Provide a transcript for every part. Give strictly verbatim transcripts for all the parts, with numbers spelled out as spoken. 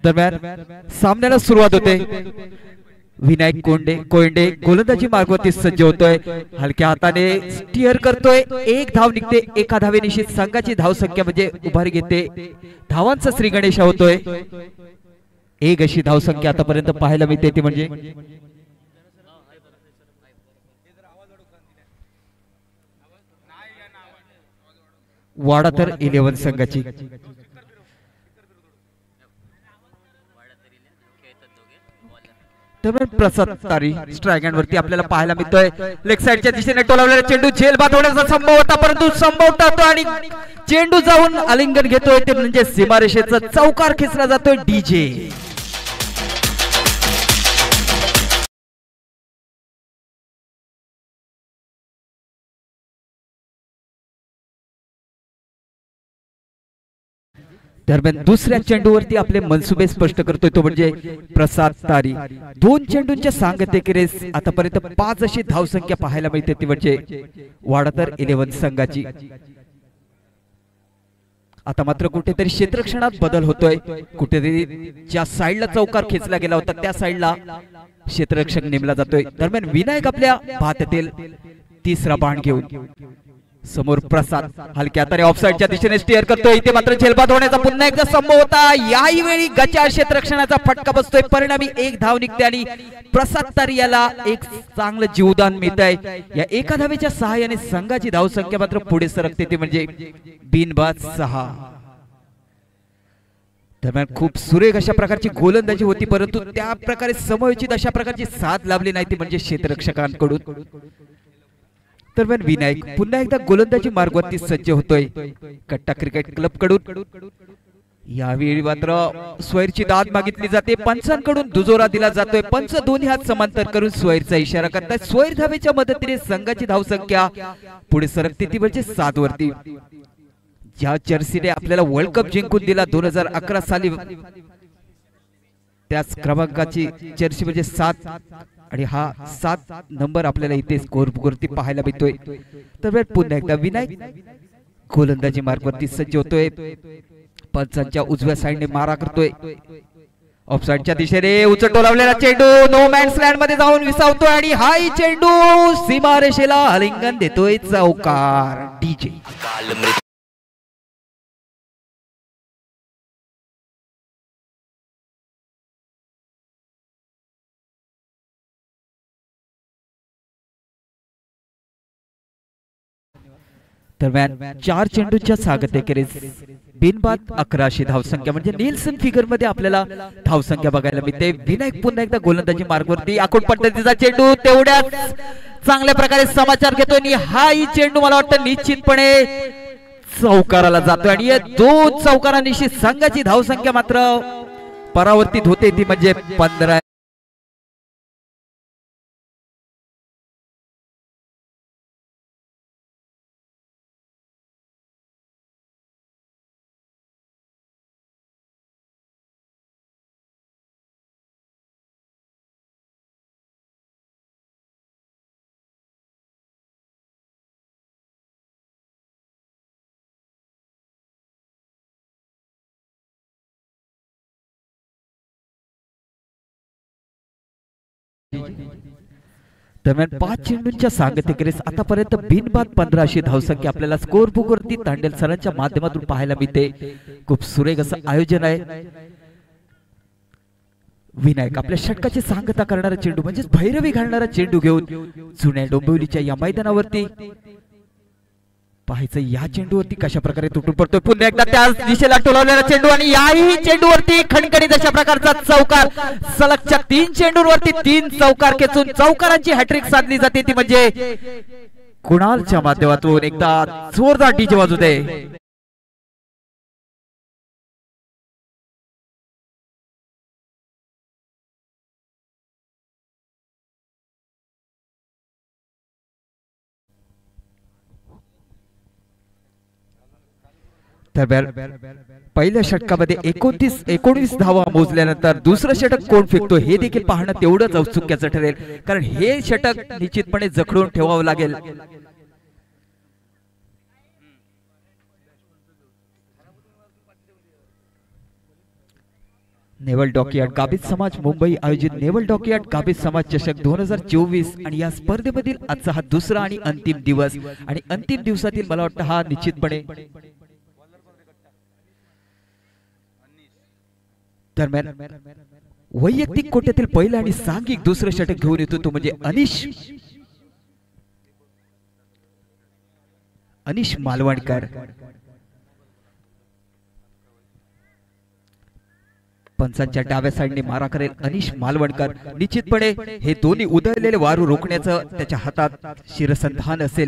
दरम्यान सामन्याला सुरुवात होते। विनायक कोंडे कोंडे गोलंदाजी मार्गावरती सज्ज होतोय, हलक्या हाताने स्टीअर करतोय, एक धाव निघते, एका धावेनिशी संघाची धाव संख्या म्हणजे उभारी घेते, धावांचा श्री गणेश होतोय। एक अशी धाव संख्या आतापर्यंत पाहायला मिळते ती म्हणजे वाडा तर इलेव्हन संघाची। प्रसाद तारी स्ट्राइक हँड वरती आपल्याला पाहायला मिळतोय, लेग साइडच्या दिशेने टोलावलेला चेंडू झेल बाद होण्याचा संभव होता, परंतु संभव टाळतो आणि चेंडू जाऊन आलिंगन घेतोय ते म्हणजे सीमारेषेचा चौकार खेचला जातोय डीजे। दरम्यान दुसऱ्या चेंडूवरती आपले मनसुबे स्पष्ट करतोय तो म्हणजे प्रसाद तारी। दोन चेंडूंच्या सांगतेखेरीज आतापर्यंत पाच अशी धावसंख्या पाहायला मिळते ती म्हणजे वाडातर इलेव्हन संघाची। आता मात्र कुठेतरी क्षेत्ररक्षणात बदल होतोय, कुठेतरी ज्या साइडला चौकार खेचला गेला होता त्या साइडला क्षेत्ररक्षक नेमला जातोय। दरम्यान विनायक आपल्या भात्यातील तिसरा बाण घेऊन समोर प्रसाद हलक्या हाताने ऑफसाइडच्या दिशेने स्टीअर करतोय, इथे मात्र झेलबाद होण्याचा पुन्हा एकदा संभव होता, याही वेळी गचा क्षेत्ररक्षणाचा फटका बसतोय, परिणामी एक धाव निघते आणि प्रसाद तारी याला एक चांगलं जीवदान मिळत आहे। या एका धावेच्या सहाय्याने संघाची धाव संख्या मात्र पुढे सरकते ती म्हणजे बिनबाद सहा। दरम्यान खूप सुरेख अशा प्रकारची गोलंदाजी होती, परंतु त्या प्रकारे समयोचित अशा प्रकारची साथ लाभली नाही ती म्हणजे क्षेत्ररक्षकांकडून। दरम्यान विनायक पुन्हा एकदा गोलंदाजी मार्गावरती सज्ज होतोय कट्टा क्रिकेट क्लब कडून। यावेळी मात्र स्वैरची दाद मागितली जाते, पंचांकडून दुजोरा दिला जातोय, पंच दोन्ही हात समांतर करून स्वैरचा इशारा करतात। स्वैर धावेच्या मदतीने संघाची धाव संख्या पुढे सरकते ती म्हणजे सात वरती। ज्या जर्सीने आपल्याला वर्ल्ड कप जिंकून दिला दोन हजार अकरा साली, त्याच क्रमांकाची जर्सी म्हणजे सात आणि हा सात नंबर आपल्याला इथे स्कोर वरती पाहायला मिळतोय। तर पुन्हा एकदा विनायक गोलंदाजी मार्गावरती सज्ज होतोय, पंचांच्या उजव्या साइडने मारा करतोय, ऑफसाइडच्या दिशेने उचल टोलावलेला चेंडू नो मॅन्स लँड मध्ये जाऊन विसावतोय आणि हाही चेंडू सीमारेषेला आलिंगन देतोय चौकार डीजे। दरम्यान चार चेंडूच्या सागतेखेरीज बिनबाद अकराशे धावसंख्या म्हणजे नीलसन फिगर मध्ये आपल्याला धावसंख्या बघायला मिळते। विनायक पुन्हा एकदा गोलंदाजी मार्गावरती आखूड पद्धतीचा चेंडू तेवढ्याच चांगल्या प्रकारे समाचार घेतोय आणि हाही चेंडू मला वाटतं निश्चितपणे चौकाराला जातोय आणि या दोन चौकारांनिशी संघाची धावसंख्या मात्र परावर्तित होते ती म्हणजे पंधरा। दरम्यान पाच चेंडूंच्या सांगतेखेरीज आतापर्यंत बिनबाद पंधरा अशी धावसंख्या आपल्याला स्कोर बुक वरती तांडेल सरांच्या माध्यमातून पाहायला मिळते। खूप सुरेख असं आयोजन आहे। विनायक आपल्या षटकाची सांगता करणारा चेंडू म्हणजे भैरवी घालणारा चेंडू घेऊन जुन्या डोंबिवलीच्या या मैदानावरती पाहायचं या चेंडूवरती कशा प्रकारे तुटून पडतोय, पुन्हा एकदा त्याच दिशेला टोलावलेला चेंडू आणि याही चेंडूवरती खणखणीत अशा प्रकारचा चौकार। सलगच्या तीन चेंडूंवरती तीन चौकार खेचून चौकारांची हॅट्रिक साधली जाते ती म्हणजे कुणालच्या माध्यमातून एकदा जोरदार डीजे वाजू दे। पहिल्या षटकामध्ये एकोणतीस एकोणीस धावा मोजल्यानंतर दुसरं षटक कोण फेकतो हे देखील पाहणं तेवढंच औत्सुक्याचं ठरेल, कारण हे षटक निश्चितपणे जखडून ठेवावं लागेल। नेवल डॉकयार्ड गाभित समाज मुंबई आयोजित नेवल डॉकयार्ड गाभित समाज चषक दोन हजार चोवीस आणि या स्पर्धेमधील आजचा हा दुसरा आणि अंतिम दिवस आणि अंतिम दिवसातील मला वाटतं हा निश्चितपणे दरम्यान वैयक्तिक कोट्यातील पहिला आणि सांघिक दुसरं षटक घेऊन येतो तो म्हणजे अनिश अनिश मालवणकर। पंचांच्या डाव्या साइडने मारा करेल अनिश मालवणकर। निश्चितपणे हे दोन्ही उधळलेले वारू रोखण्याचं त्याच्या हातात शिरसंधान असेल।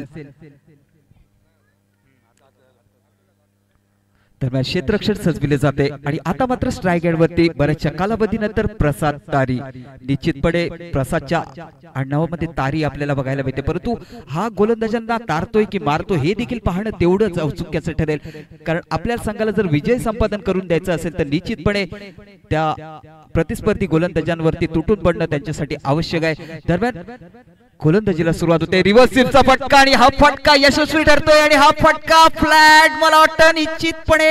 दरम्यान क्षेत्ररक्षण सजविले जाते आणि आता मात्र स्ट्राइक एंड वरती बऱ्याचशा कालावधीनंतर प्रसाद तारी। निश्चितपणे प्रसादच्या आडनावामध्ये तारी आपल्याला बघायला मिळते, परंतु हा गोलंदाजांना तारतोय की मारतो हे देखील पाहणं तेवढंच औत्सुक्याचं ठरेल, कारण आपल्या संघाला जर विजय संपादन करून द्यायचं असेल तर निश्चितपणे त्या प्रतिस्पर्धी गोलंदाजांवरती तुटून पडणं त्यांच्यासाठी आवश्यक आहे। दरम्यान गोलंदाजीला सुरुवात होते, रिव्हर्स स्वीपचा फटका आणि हा फटका यशस्वी ठरतोय आणि हा फटका फ्लॅट मला वाटतं निश्चितपणे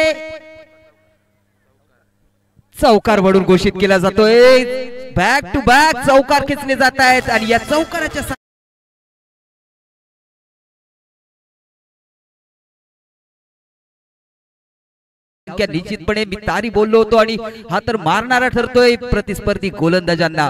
चौकार वडून घोषित केला जातोय। बॅक टू बॅक चौकार खेचले जात आहेत आणि या चौकाराच्या निश्चितपणे मी तारी बोललो होतो आणि हा तर मारणारा ठरतोय प्रतिस्पर्धी गोलंदाजांना।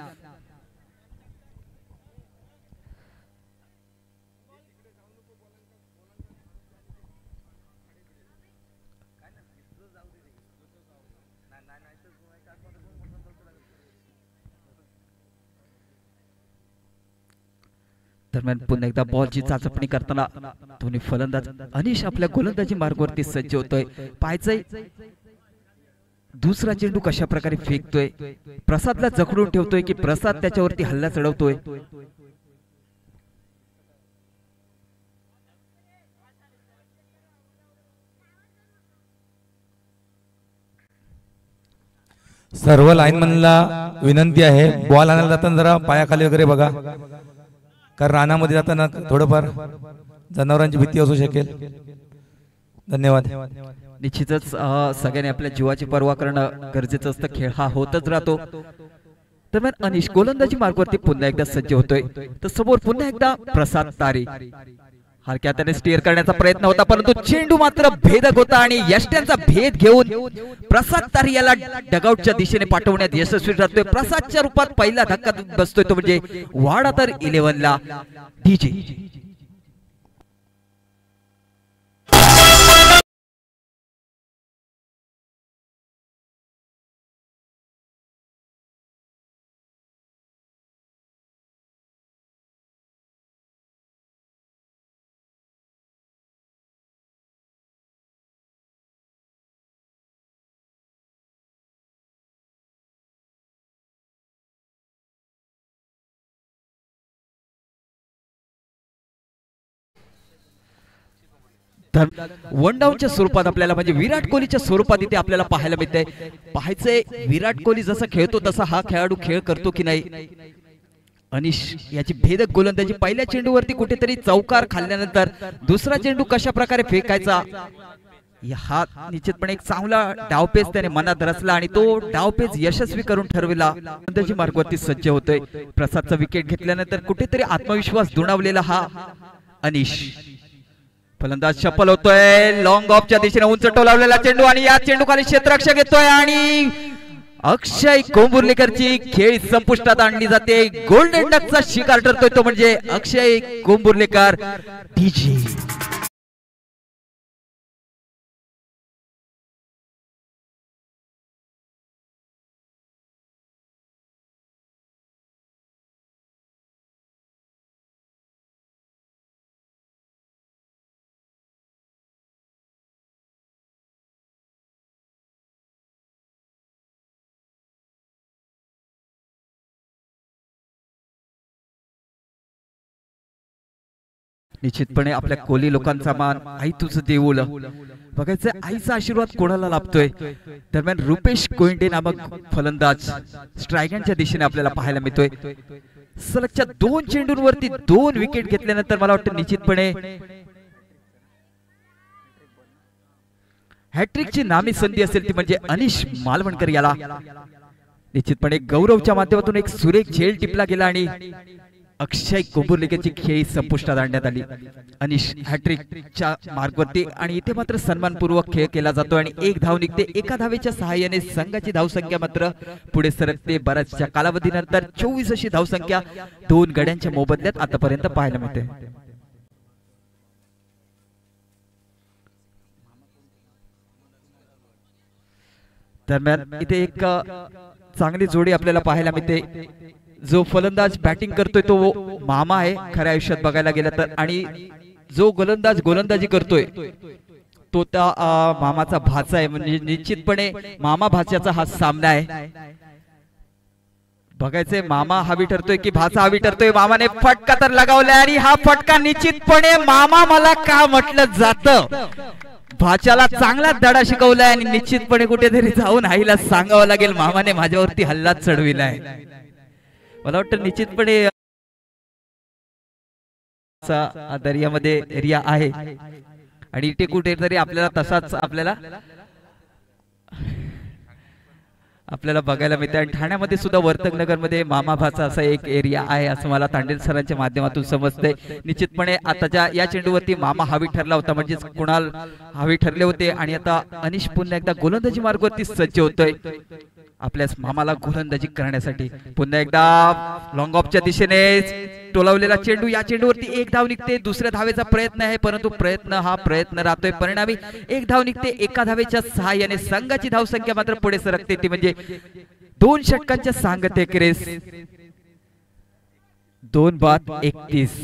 दरम्यान पुन्हा एकदा बॉलची चाचपणी करताना दोन्ही फलंदाज अनिश आपल्या गोलंदाजी मार्गावरती सज्ज होतोय। पाहायचंय दुसरा चेंडू कशा प्रकारे फेकतोय, प्रसादला जखडून ठेवतोय की प्रसाद त्याच्यावरती हल्ला चढवतोय। सर्व लाईनमनला विनंती आहे, बॉल आणायला जाताना जरा पायाखाली वगैरे बघा, कारण रानामध्ये जाताना थोडंफार जनावरांची भीती असू शकेल। धन्यवाद। निश्चितच सगळ्यांनी आपल्या जीवाची पर्वा करणं गरजेचं असतं, खेळ हा होतच राहतो। दरम्यान अनिश गोलंदाजी मार्गावरती पुन्हा एकदा सज्ज होतोय, तर समोर पुन्हा एकदा प्रसाद तारी हलक्या हाताने स्टीअर करण्याचा प्रयत्न होता, परंतु चेंडू मात्र भेदक होता आणि यष्ट्यांचा भेद घेऊन प्रसाद तारी याला डगआउटच्या दिशेने पाठवण्यात यशस्वी ठरतोय। प्रसादच्या रूपात पहिला धक्का बसतोय तो म्हणजे वाडा तर इलेव्हन ला डीजे। वन डाऊनच्या स्वरूपात आपल्याला म्हणजे विराट कोहलीच्या स्वरूपात इथे आपल्याला पाहायला मिळतंय। पाहायचंय विराट कोहली जसा खेळतो तसा हा खेळाडू खेळ करतो की नाही। अनिश याची भेदक गोलंदाजी, पहिल्या चेंडूवरती कुठेतरी चौकार खाल्ल्यानंतर दुसरा चेंडू कशा प्रकारे फेकायचा हा निश्चितपणे एक चांगला डावपेच त्याने मनात रचला आणि तो डावपेच यशस्वी करून ठरविला। गोलंदाजी मार्गावरती सज्ज होतोय। प्रसादचा विकेट घेतल्यानंतर कुठेतरी आत्मविश्वास दुणावलेला हा अनिश फलंदाज चप्पल होतोय, लॉंग ऑफच्या दिशेने उंच टोलावलेला चेंडू आणि या चेंडू खाली क्षेत्ररक्षक येतोय आणि अक्षय कोंबुर्लेकरची खेळी संपुष्टात आणली जाते। गोल्डन डकचा शिकार ठरतोय तो म्हणजे अक्षय कोंबुर्लेकर डीजे। निश्चितपणे आपल्या कोहली लोकांचा मान आई तुझं देऊळ बघायचं, आईचा आशीर्वाद कोणाला लाभतोय। दरम्यान रुपेश कोइंडे नामक फलंदाज स्ट्रायगरच्या दिशेने आपल्याला पाहायला मिळतोय। सलगच्या दोन चेंडूंवरती दोन विकेट घेतल्यानंतर मला वाटतं निश्चितपणे हॅट्रिकची नामी संधी असेल ती म्हणजे अनिश मालवणकर याला निश्चितपणे गौरवच्या माध्यमातून एक सुरेख झेल टिपला गेला आणि अक्षय कोंबुर्लेची खेळी संपुष्टात आणण्यात आली। अनिश हॅट्रिकच्या मार्गावरती आणि इथे मात्र सन्मानपूर्वक खेळ केला जातो आणि एक धाव निघते। एका धावेच्या सहाय्याने संघाची धावसंख्या मात्र पुढे सरकते। बऱ्याचशा कालावधीनंतर चोवीस अशी धावसंख्या दोन गड्यांच्या मोबदल्यात आतापर्यंत पाहायला मिळते। दरम्यान इथे एक चांगली जोडी आपल्याला पाहायला मिळते। जो फलंदाज बॅटिंग करतोय तो मामा आहे खऱ्या आयुष्यात बघायला गेला तर, आणि जो गोलंदाज गोलंदाजी करतोय तो त्या मामाचा भाचा आहे। म्हणजे निश्चितपणे मामा भाच्याचा हा सामना आहे। बघायचंय मामा हवी ठरतोय की भाचा हवी ठरतोय। मामाने फटका तर लगावलाय आणि हा फटका निश्चितपणे मामा मला का म्हटलं जातं, भाच्याला चांगला धडा शिकवलाय आणि निश्चितपणे कुठेतरी जाऊन आईला सांगावं लागेल मामाने माझ्यावरती हल्ला चढविलाय। मला वाटतं निश्चितपणे दर्यामध्ये एरिया आहे आणि इथे कुठेतरी आपल्याला तसाच आपल्याला आपल्याला बघायला मिळते। आणि ठाण्यामध्ये सुद्धा वर्तकनगर मध्ये मामा भाचा असा एक एरिया आहे असं मला तांडेल सरांच्या माध्यमातून समजतंय। निश्चितपणे आताच्या या चेंडूवरती मामा हवी ठरला होता, म्हणजे कुणाल हवी ठरले होते आणि आता अनिश पुन्हा एकदा गोलंदाजी मार्गावरती सज्ज होतोय आपल्या मामाला गोलंदाजी करण्यासाठी। पुन्हा एकदा लॉंग ऑफच्या दिशेने टोलावलेला चेंडू, या चेंडूवरती एक धाव निघते। दुसऱ्या धावेचा प्रयत्न आहे परंतु प्रयत्न हा प्रयत्न राहतोय, परिणामी एक धाव निघते। एका धावेच्या सहाय्याने संघाची धावसंख्या मात्र पुढे सरकते ती म्हणजे दोन षटकांच्या सांगतेखेरीज दोन बाद एकतीस।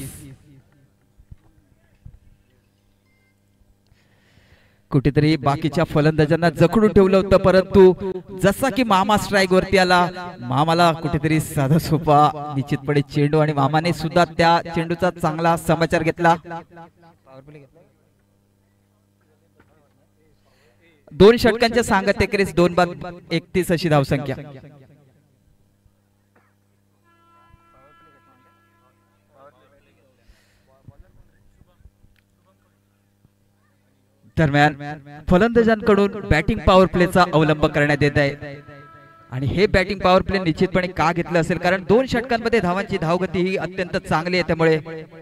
कुठेतरी बाकीच्या फलंदाजांना जखडून ठेवलं होतं, परंतु जसा की मामा स्ट्राइक वरती आला मामाला कुठेतरी साधा सोपा निश्चितपणे चेंडू आणि मामाने सुद्धा त्या चेंडूचा चांगला समाचार घेतला। दोन षटकांच्या सांगतेखेरीज दोन बाद एकतीस अशी धावसंख्या। दरम्यान फलंदाजांकडून बॅटिंग पॉवर प्लेचा अवलंब करण्यात येत आहे आणि हे बॅटिंग पॉवर प्ले निश्चितपणे का घेतलं असेल कारण दोन षटकांमध्ये धावांची धावगती ही अत्यंत चांगली आहे, त्यामुळे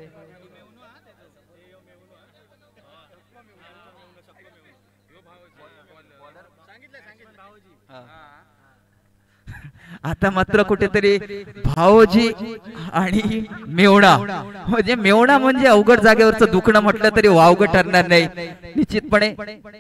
आता मात्र कुठेतरी भावजी आणि मेवणा, म्हणजे मेवणा म्हणजे अवघड जागेवरचं दुखणं म्हटलं तरी वावग ठरणार नाही निश्चितपणे।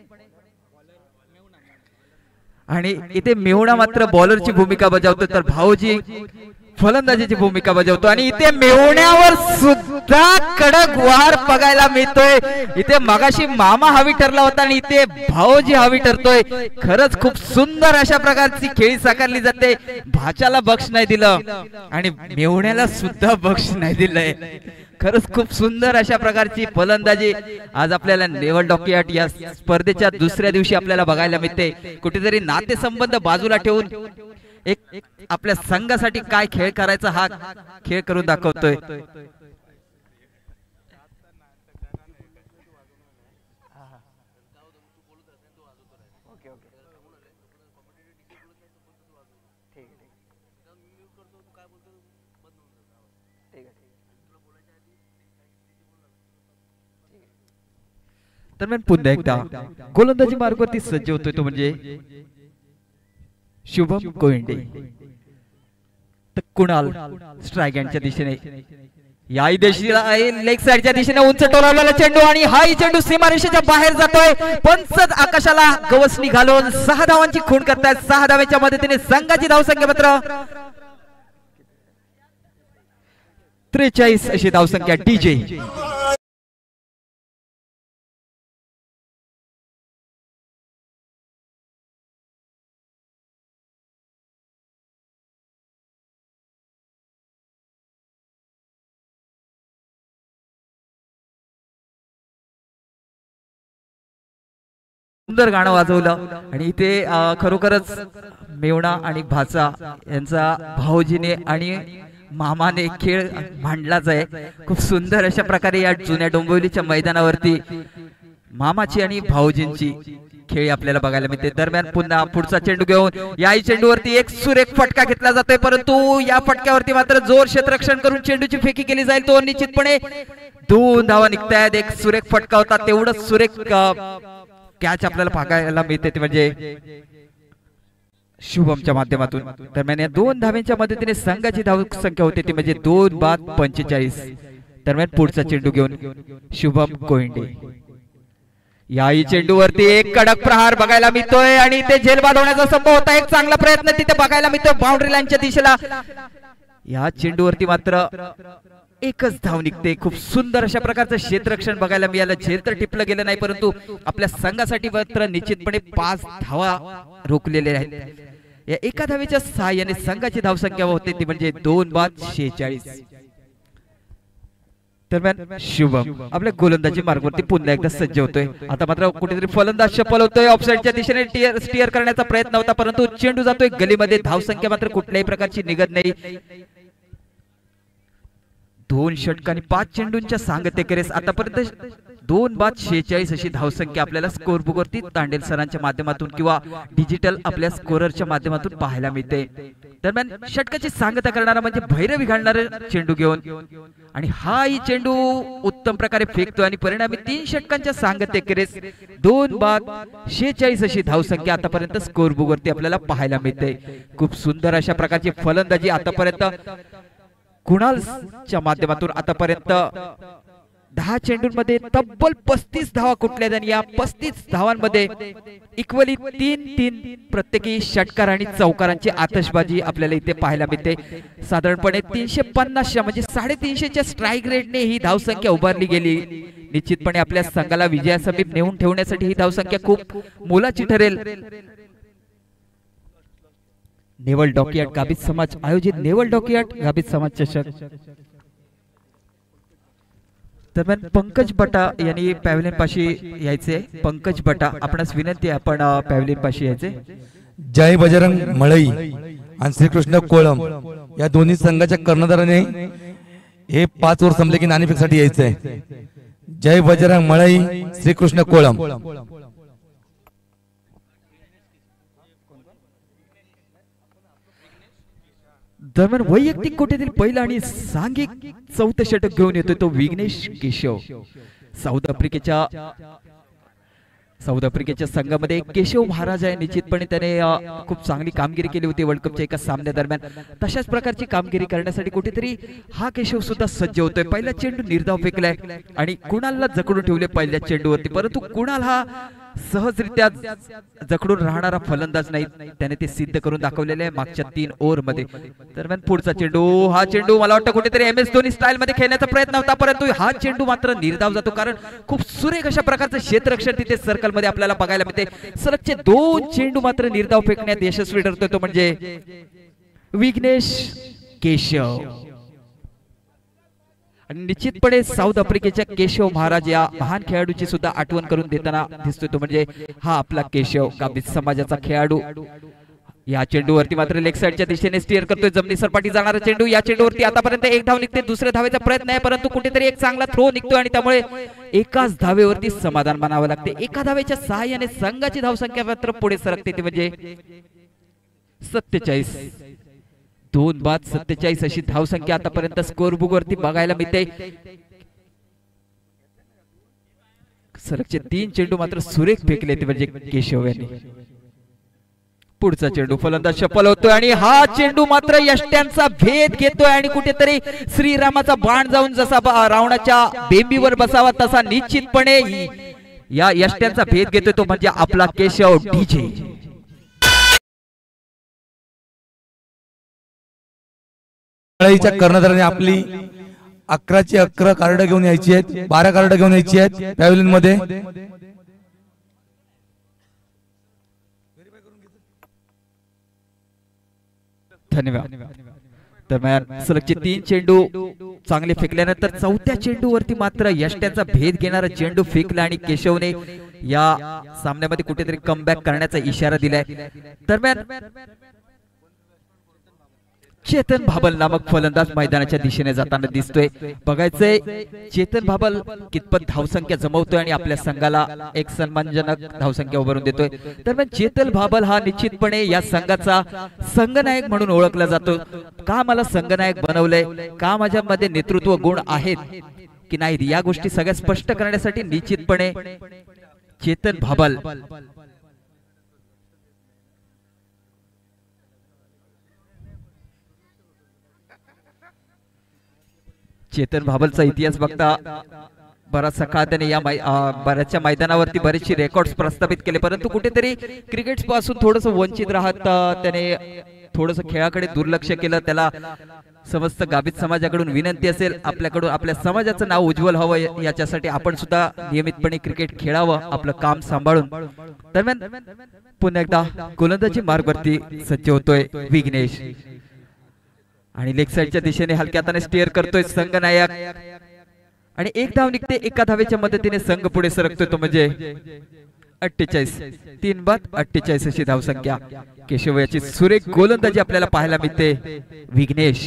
आणि इथे मेवणा मात्र बॉलरची भूमिका बजावतो तर भावजी फलंदाजीची भूमिका बजावतो आणि इथे मेवण्यावर सुद्धा कडक वार बघायला मिळतोय। इथे मगाशी मामा हवी ठरला होता आणि इथे भावजी हवी ठरतोय। खरंच खूप सुंदर अशा प्रकारची खेळी साकारली जाते। भाच्याला बक्ष नाही दिलं आणि मेवण्याला सुद्धा बक्ष नाही दिलंय। खरंच खूप सुंदर अशा प्रकारची फलंदाजी आज आपल्याला नेव्हल डॉकयार्ड या स्पर्धेच्या दुसऱ्या दिवशी आपल्याला बघायला मिळते। कुठेतरी नातेसंबंध बाजूला ठेवून एक आपल्या संघासाठी काय खेळ करायचा हा खेळ करून दाखवतोय। दरम्यान पुन्हा एकदा गोलंदाजी मार्गावरती सज्ज होतोय तो म्हणजे शुभम कोयंडे। तर कुणाल स्ट्राइक एंडच्या दिशेने याही दिशेला लेग साइडच्या दिशेने उंच टोलावलेला चेंडू आणि हाही चेंडू सीमारेषेच्या बाहेर जातोय। पंच आकाशाला गवसणी घालून सहा धावांची खूण करतायत। सहा धावेच्या मदतीने संघाची धावसंख्या मात्र त्रेचाळीस अशी धावसंख्या। डीजे सुंदर गाणं वाजवलं आणि इथे खरोखरच मेवणा आणि भाचा यांचा भाऊजीने आणि मामाने खेळ मांडलाच आहे। खूप सुंदर अशा प्रकारे या जुन्या डोंबिवलीच्या मैदानावरती मामाची आणि भाऊजींची खेळी आपल्याला बघायला मिळते। दरम्यान पुन्हा पुढचा चेंडू घेऊन याही चेंडूवरती एक सुरेख फटका घेतला जातोय, परंतु या फटक्यावरती मात्र जोर क्षेत्ररक्षण करून चेंडूची फेकी केली जाईल। तो निश्चितपणे दोन धावा निघतायत। एक सुरेख फटका होता, तेवढंच सुरेख कॅच आपल्याला बघायला मिळते ते म्हणजे शुभमच्या माध्यमातून। दरम्यान या दोन धाव्यांच्या मदतीने संघाची धाव संख्या होते ती म्हणजे दोन बाद पंचेचाळीस। दरम्यान पुढचा चेंडू घेऊन शुभम कोयंडे, याही चेंडूवरती एक कडक प्रहार बघायला मिळतोय आणि ते झेलबाद होण्याचा संभव होता। एक चांगला प्रयत्न तिथे बघायला मिळतोय बाउंड्री लाईनच्या दिशेला। या चेंडूवरती मात्र एकच धाव निघते। खूप सुंदर अशा प्रकारचं क्षेत्ररक्षण बघायला मिळालं। झेल तर टिपलं गेलं नाही, परंतु आपल्या संघासाठी मात्र निश्चितपणे पाच धावा रोखलेल्या आहेत। या एका धावेच्या सहाय्याने संघाची धावसंख्या होते ती म्हणजे दोन बाद शेहेचाळीस। दरम्यान शुभम आपल्या गोलंदाजी मार्गावरती पुन्हा एकदा सज्ज होतोय। आता मात्र कुठेतरी फलंदाज चपल होतोय, ऑफसाईडच्या दिशेने स्टीअर करण्याचा प्रयत्न होता, परंतु चेंडू जातोय गलीमध्ये। धावसंख्या मात्र कुठल्याही प्रकारची निघत नाही। दोन षटक आणि पाच चेंडूंच्या सांगतेकरेस आतापर्यंत दोन बाद शेहेचाळीस अशी धावसंख्या आपल्याला स्कोर बुक वरती तांडेल सरांच्या माध्यमातून किंवा डिजिटल आपल्या स्कोररच्या माध्यमातून पाहायला मिळते। दरम्यान षटकाची सांगता करणारा म्हणजे भैरवी घालणारे चेंडू घेऊन आणि हा ही चेंडू उत्तम प्रकारे फेकतो आणि परिणामी तीन षटकांच्या सांगतेकरेस दोन बाद शेहेचाळीस अशी धावसंख्या आतापर्यंत स्कोर बुक वरती आपल्याला पाहायला मिळते। खूप सुंदर अशा प्रकारची फलंदाजी आतापर्यंत कुणालच्या माध्यमातून आतापर्यंत दहा चेंडूंमध्ये तब्बल पस्तीस धावा कुठल्या आणि या पस्तीस धावांमध्ये इक्वली तीन तीन प्रत्येकी षटकार आणि चौकारांची आतषबाजी आपल्याला इथे पाहायला मिळते। साधारणपणे तीनशे पन्नासच्या म्हणजे साडेतीनशेच्या स्ट्राईक रेटने ही धावसंख्या उभारली गेली। निश्चितपणे आपल्या संघाला विजयासमीप नेऊन ठेवण्यासाठी ही धावसंख्या खूप मोलाची ठरेल। नेवल डॉकयार्ड गाभित समाज आयोजित नेवल डॉकयार्ड गाभित समाज चषक। दरम्यान पंकज बटा यांनी पॅव्हलियन पाशी यायचे। पंकज बटा आपणास विनंती आहे आपण पॅव्हलियन पाशी यायचे। जय बजरंग मळई आणि श्रीकृष्ण कोळम या दोन्ही संघाच्या कर्णधाराने हे पाच ओव्हर संपले की नाणेफेकसाठी यायचंय। जय बजरंग मळई श्रीकृष्ण कोळम। दरम्यान वैयक्तिक कोट्यातील पहिला आणि सांघिक चौथं षटक घेऊन येतोय तो विघ्नेश केशव। साऊथ आफ्रिकेच्या साऊथ आफ्रिकेच्या संघामध्ये केशव महाराज आहे। निश्चितपणे त्याने खूप चांगली कामगिरी केली होती वर्ल्ड कपच्या एका सामन्यादरम्यान। तशाच प्रकारची कामगिरी करण्यासाठी कुठेतरी हा केशव सुद्धा सज्ज होतोय। पहिला चेंडू निर्धाव फेकलाय आणि कुणालला जकडून ठेवले पहिल्या चेंडूवरती, परंतु कुणाल हा सहजरित्या जखडून राहणारा फलंदाज नाही, त्याने ते सिद्ध करून दाखवलेले आहे मागच्या तीन ओव्हर मध्ये। दरम्यान पुढचा चेंडू, हा चेंडू मला वाटतं कुठेतरी एम एस धोनी स्टाईल मध्ये खेळण्याचा प्रयत्न होता, परंतु हा चेंडू मात्र निर्धाव जातो कारण खूप सुरेख अशा प्रकारचं क्षेत्ररक्षण तिथे सर्कल मध्ये आपल्याला बघायला मिळते। सलगचे दोन चेंडू मात्र निर्धाव फेकण्यात यशस्वी ठरतोय तो म्हणजे विघ्नेश केशव। आणि निश्चितपणे साऊथ आफ्रिकेच्या केशव महाराज या महान खेळाडूची सुद्धा आठवण करून देताना दिसतोय तो म्हणजे हा आपला केशव गाभित समाजाचा खेळाडू। या चेंडूवरती मात्र लेग साइडच्या दिशेने स्टीअर करतोय जमिनी सरपाटी जाणारा चेंडू। या चेंडूवरती आतापर्यंत एक धाव निघते, दुसऱ्या धावेचा प्रयत्न आहे परंतु कुठेतरी एक चांगला थ्रो निघतोय आणि त्यामुळे एकाच धावेवरती समाधान मानावं लागते। एका धावेच्या सहाय्याने संघाची धावसंख्या मात्र पुढे सरकते ती म्हणजे सत्तेचाळीस। दोन बाद सत्तेचाळीस अशी धावसंख्या आतापर्यंत स्कोर बुक वरती बघायला मिळते। सलगचे तीन चेंडू मात्र सुरेख फेकले ते म्हणजे केशव यांनी। पुढचा चेंडू फलंदाज सफल होतोय आणि हा चेंडू मात्र यष्ट्यांचा भेद घेतोय आणि कुठेतरी श्रीरामाचा बाण जाऊन जसा रावणाच्या बेंबीवर बसावा तसा निश्चितपणे या यष्ट्यांचा भेद घेतोय तो म्हणजे आपला केशव डीजे। मळईच्या कर्णधाराने आपली अकराची अकरा कार्ड घेऊन यायची आहेत, बारा कार्ड घेऊन यायची आहेत पॅव्हलियन मध्ये। धन्यवाद। दरम्यान सलगचे तीन चेंडू चांगले फेकल्यानंतर चौथ्या चेंडूवरती मात्र यष्ट्यांचा भेद घेणारा चेंडू फेकला आणि केशवने या सामन्यामध्ये कुठेतरी कमबॅक करण्याचा इशारा दिलाय। दरम्यान चेतन भाबल नामक फलंदाज मैदानाच्या दिशेने जाताना दिसतोय। बघायचंय चेतन भाबल कितपत धावसंख्या जमवतोय आणि आपल्या संघाला एक सन्मानजनक धावसंख्या उभारून देतोय। दरम्यान चेतन भाबल हा निश्चितपणे या संघाचा संघनायक म्हणून ओळखला जातो। का मला संघनायक बनवलंय, का माझ्यामध्ये नेतृत्व गुण आहेत की नाही, या गोष्टी सगळ्या स्पष्ट करण्यासाठी निश्चितपणे चेतन भाबल चेतन भाबलचा इतिहास बघता बराचसा काळ त्याने या बऱ्याचशा मैदानावरती बरेचसे रेकॉर्ड्स प्रस्थापित केले, परंतु कुठेतरी क्रिकेट पासून थोडस वंचित राहत त्याने थोडस खेळाकडे दुर्लक्ष केलं। त्याला समस्त गाभित समाजाकडून विनंती असेल, आपल्याकडून आपल्या समाजाचं नाव उज्ज्वल व्हावं याच्यासाठी आपण सुद्धा नियमितपणे क्रिकेट खेळावं, आपलं काम सांभाळून। दरम्यान पुन्हा एकदा गोलंदाजी मार्गवरती सज्ज होतोय विघ्नेश आणि लेग साइडच्या दिशेने हलक्या हाताने स्टीअर करतोय संघनायक आणि एक धाव निघते। एका धावेच्या मदतीने संघ पुढे सरकतोय, तो म्हणजे अठ्ठेचाळीस। तीन बाद अठ्ठेचाळीस अशी धावसंख्या। केशव याची सुरेख गोलंदाजी आपल्याला पाहायला मिळते। विघ्नेश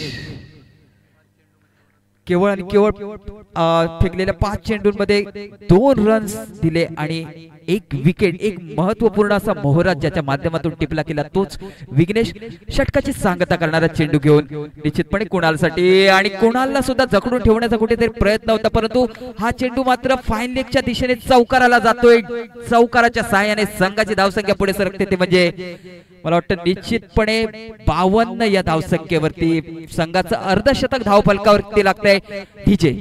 केवळ आणि केवळ फेकलेल्या पाच चेंडूंमध्ये दोन रन्स दिले आणि एक विकेट, एक महत्वपूर्ण असा मोहरा ज्याच्या माध्यमातून टिपला केला तोच विघ्नेश। षटकाची सांगता करणारा चेंडू घेऊन निश्चितपणे कुणालसाठी आणि कुणालला सुद्धा जखडून ठेवण्याचा कुठेतरी प्रयत्न होता, परंतु हा चेंडू मात्र फाईन लेगच्या दिशेने चौकाराला जातोय। चौकाराच्या सहाय्याने संघाची धावसंख्या पुढे सरकते, ते म्हणजे मला वाटतं निश्चितपणे बावन्न या धावसंख्येवरती संघाचं अर्धशतक धाव फलकावरती लागतंय। डीजे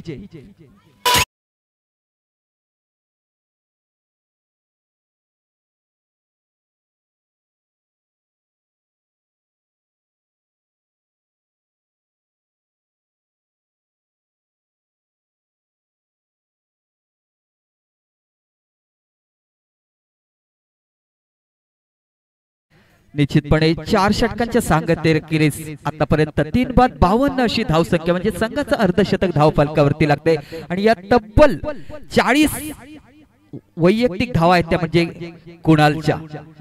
निश्चितपणे चार षटकांच्या सांगतेखेरीज आतापर्यंत तीन बाद बावन्न अशी धावसंख्या म्हणजे संघाचं अर्धशतक धाव फलकावरती लागते आणि या तब्बल चाळीस वैयक्तिक धावा आहेत त्या म्हणजे कुणालच्या।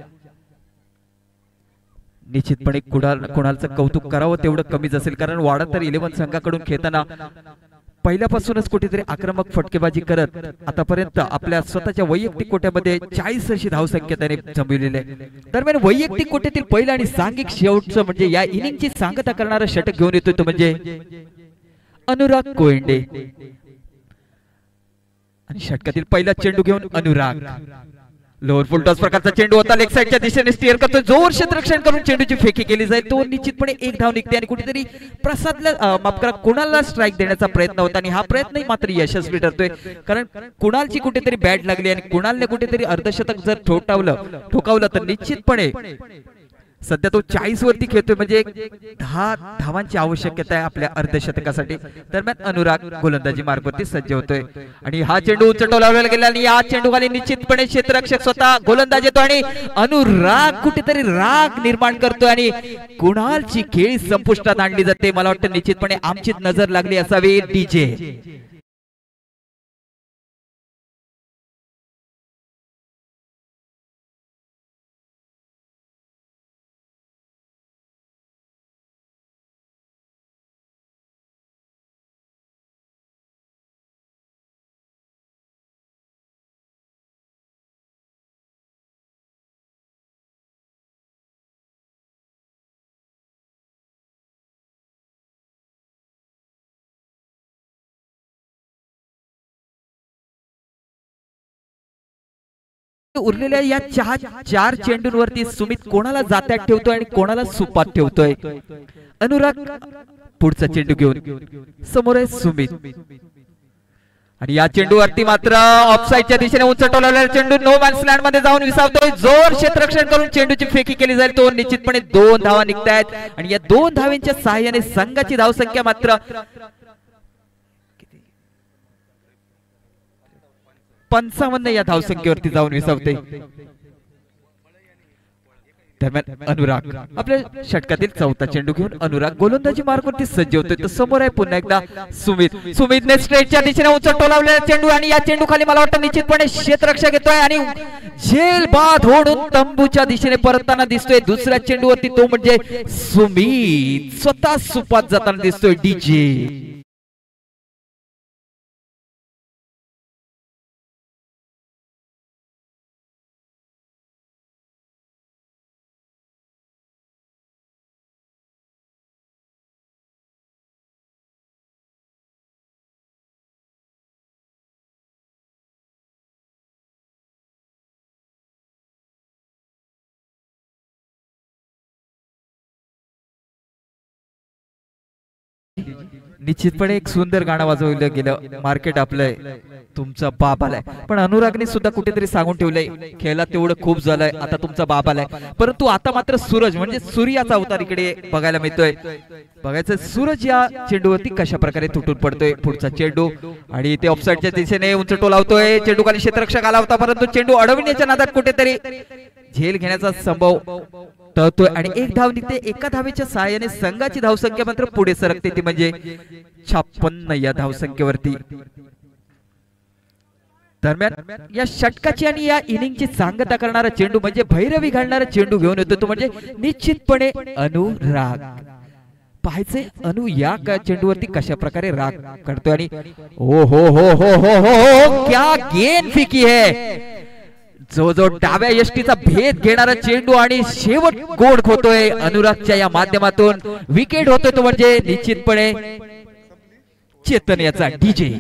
निश्चितपणे कुणाल कुणालचं कौतुक करावं तेवढं कमीच असेल, कारण वाडा तर इलेव्हन संघाकडून खेळताना पहिल्यापासूनच कुठेतरी आक्रमक फटकेबाजी करत आतापर्यंत आपल्या स्वतःच्या वैयक्तिक कोट्यामध्ये चाळीस अशी धावसंख्या त्याने जमविलेली आहे। दरम्यान वैयक्तिक कोट्यातील पहिला आणि सांघिक शेवटचं म्हणजे या इनिंगची सांगता करणारा षटक घेऊन येतोय तो म्हणजे अनुराग कोयंडे आणि षटकातील पहिला चेंडू घेऊन अनुराग लोअर फुल टॉस प्रकारचा चेंडू होता, लेग साइडच्या दिशेने स्टीअर करतो, जोर क्षेत्ररक्षण करून चेंडूची फेकी केली जाईल, तो निश्चितपणे एक धाव निघते आणि कुठेतरी प्रसादला माफ करा कुणालला स्ट्राइक देण्याचा प्रयत्न होता आणि हा प्रयत्नही मात्र यशस्वी ठरतोय, कारण कुणालची कुठेतरी बॅट लागली आणि कुणालने कुठेतरी अर्धशतक जर ठोठावलं ठोकावलं तर निश्चितपणे सध्या तो चाळीस वरती खेळतोय म्हणजे दहा धावांची आवश्यकता आहे आपल्या अर्धशतकासाठी। दरम्यान अनुराग गोलंदाजी मार्गवरती सज्ज होतोय आणि हा चेंडू उंच टोलावला गेला आणि या चेंडू खाली निश्चितपणे क्षेत्ररक्षक स्वतः गोलंदाज येतो आणि अनुराग कुठेतरी राग निर्माण करतोय आणि कुणालची खेळी संपुष्टात आणली जाते। मला वाटतं निश्चितपणे आमची नजर लागली असावी। डीजे उरलेल्या या चार चार चेंडूंवरती सुमित कोणाला जात्यात ठेवतोय आणि कोणाला सुपात ठेवतोय। अनुराग पुढचा चेंडू घेऊन समोर आहे सुमित आणि या चेंडूवरती मात्र ऑफसाइडच्या दिशेने उंच टोलावलेला चेंडू नो मॅन्स लँड मध्ये जाऊन विसावतोय, जोर क्षेत्ररक्षण करून चेंडूची फेकी केली जाईल, तो निश्चितपणे दोन धावा निघतायत आणि या दोन धावांच्या सहाय्याने संघाची धावसंख्या मात्र पंचावन्न या धावसंख्येवरती जाऊन विसावते। दरम्यान अनुराग आपल्या षटकातील चौथा चेंडू घेऊन अनुराग गोलंदाजी मार्गावरती सज्ज होतोय. तर समोर आहे पुन्हा एकदा सुमित. सुमितने स्ट्रेटच्या दिशेने उंच टोलावलेला चेंडू आणि या चेंडू खाली मला वाटतं निश्चितपणे क्षेत्ररक्षक येतोय आणि झेल बाद होऊन तंबूच्या दिशेने परतताना दिसतोय. दुसऱ्या चेंडूवरती तो म्हणजे सुमित स्वतः सुपात जाताना दिसतोय. डीजे निश्चितपणे एक सुंदर गाणं वाजवलं गेलं. मार्केट आपलंय तुमचा बाप आलाय. पण अनुरागने सुद्धा कुठेतरी सांगून ठेवलंय खेळात तेवढं खूप झालंय, आता तुमचा बाप आलाय. परंतु आता मात्र सूरज म्हणजे सूर्याचा अवतार इकडे बघायला मिळतोय. बघायचं सूरज या चेंडूवरती कशा प्रकारे तुटून पडतोय. पुढचा चेंडू आणि ते ऑफसाईडच्या दिशेने उंच टोलावतोय. चेंडू खाली क्षेत्ररक्षक आला होता परंतु चेंडू अडविण्याच्या नादात कुठेतरी झेल घेण्याचा संभव टळतोय आणि एक धाव निघते. एका धावेच्या सहाय्याने संघाची धावसंख्या मात्र पुढे सरकते ती म्हणजे छप्पन्न या धावसंख्येवरती. दरम्यान या षटकाची आणि या इनिंगची सांगता करणारा चेंडू म्हणजे भैरवी घालणारा चेंडू घेऊन येतो तो म्हणजे निश्चितपणे अनुराग. पाहायचे अनु या चेंडूवरती कशा प्रकारे राग करतोय आणि ओ हो हो हो हो हो क्या गेंद फेकी है. जो जो डाव्या यष्टीचा भेद घेणारा चेंडू आणि शेवट गोड होतोय अनुरागच्या या माध्यमातून. विकेट होतोय तो म्हणजे निश्चितपणे चेतन याचा डीजे.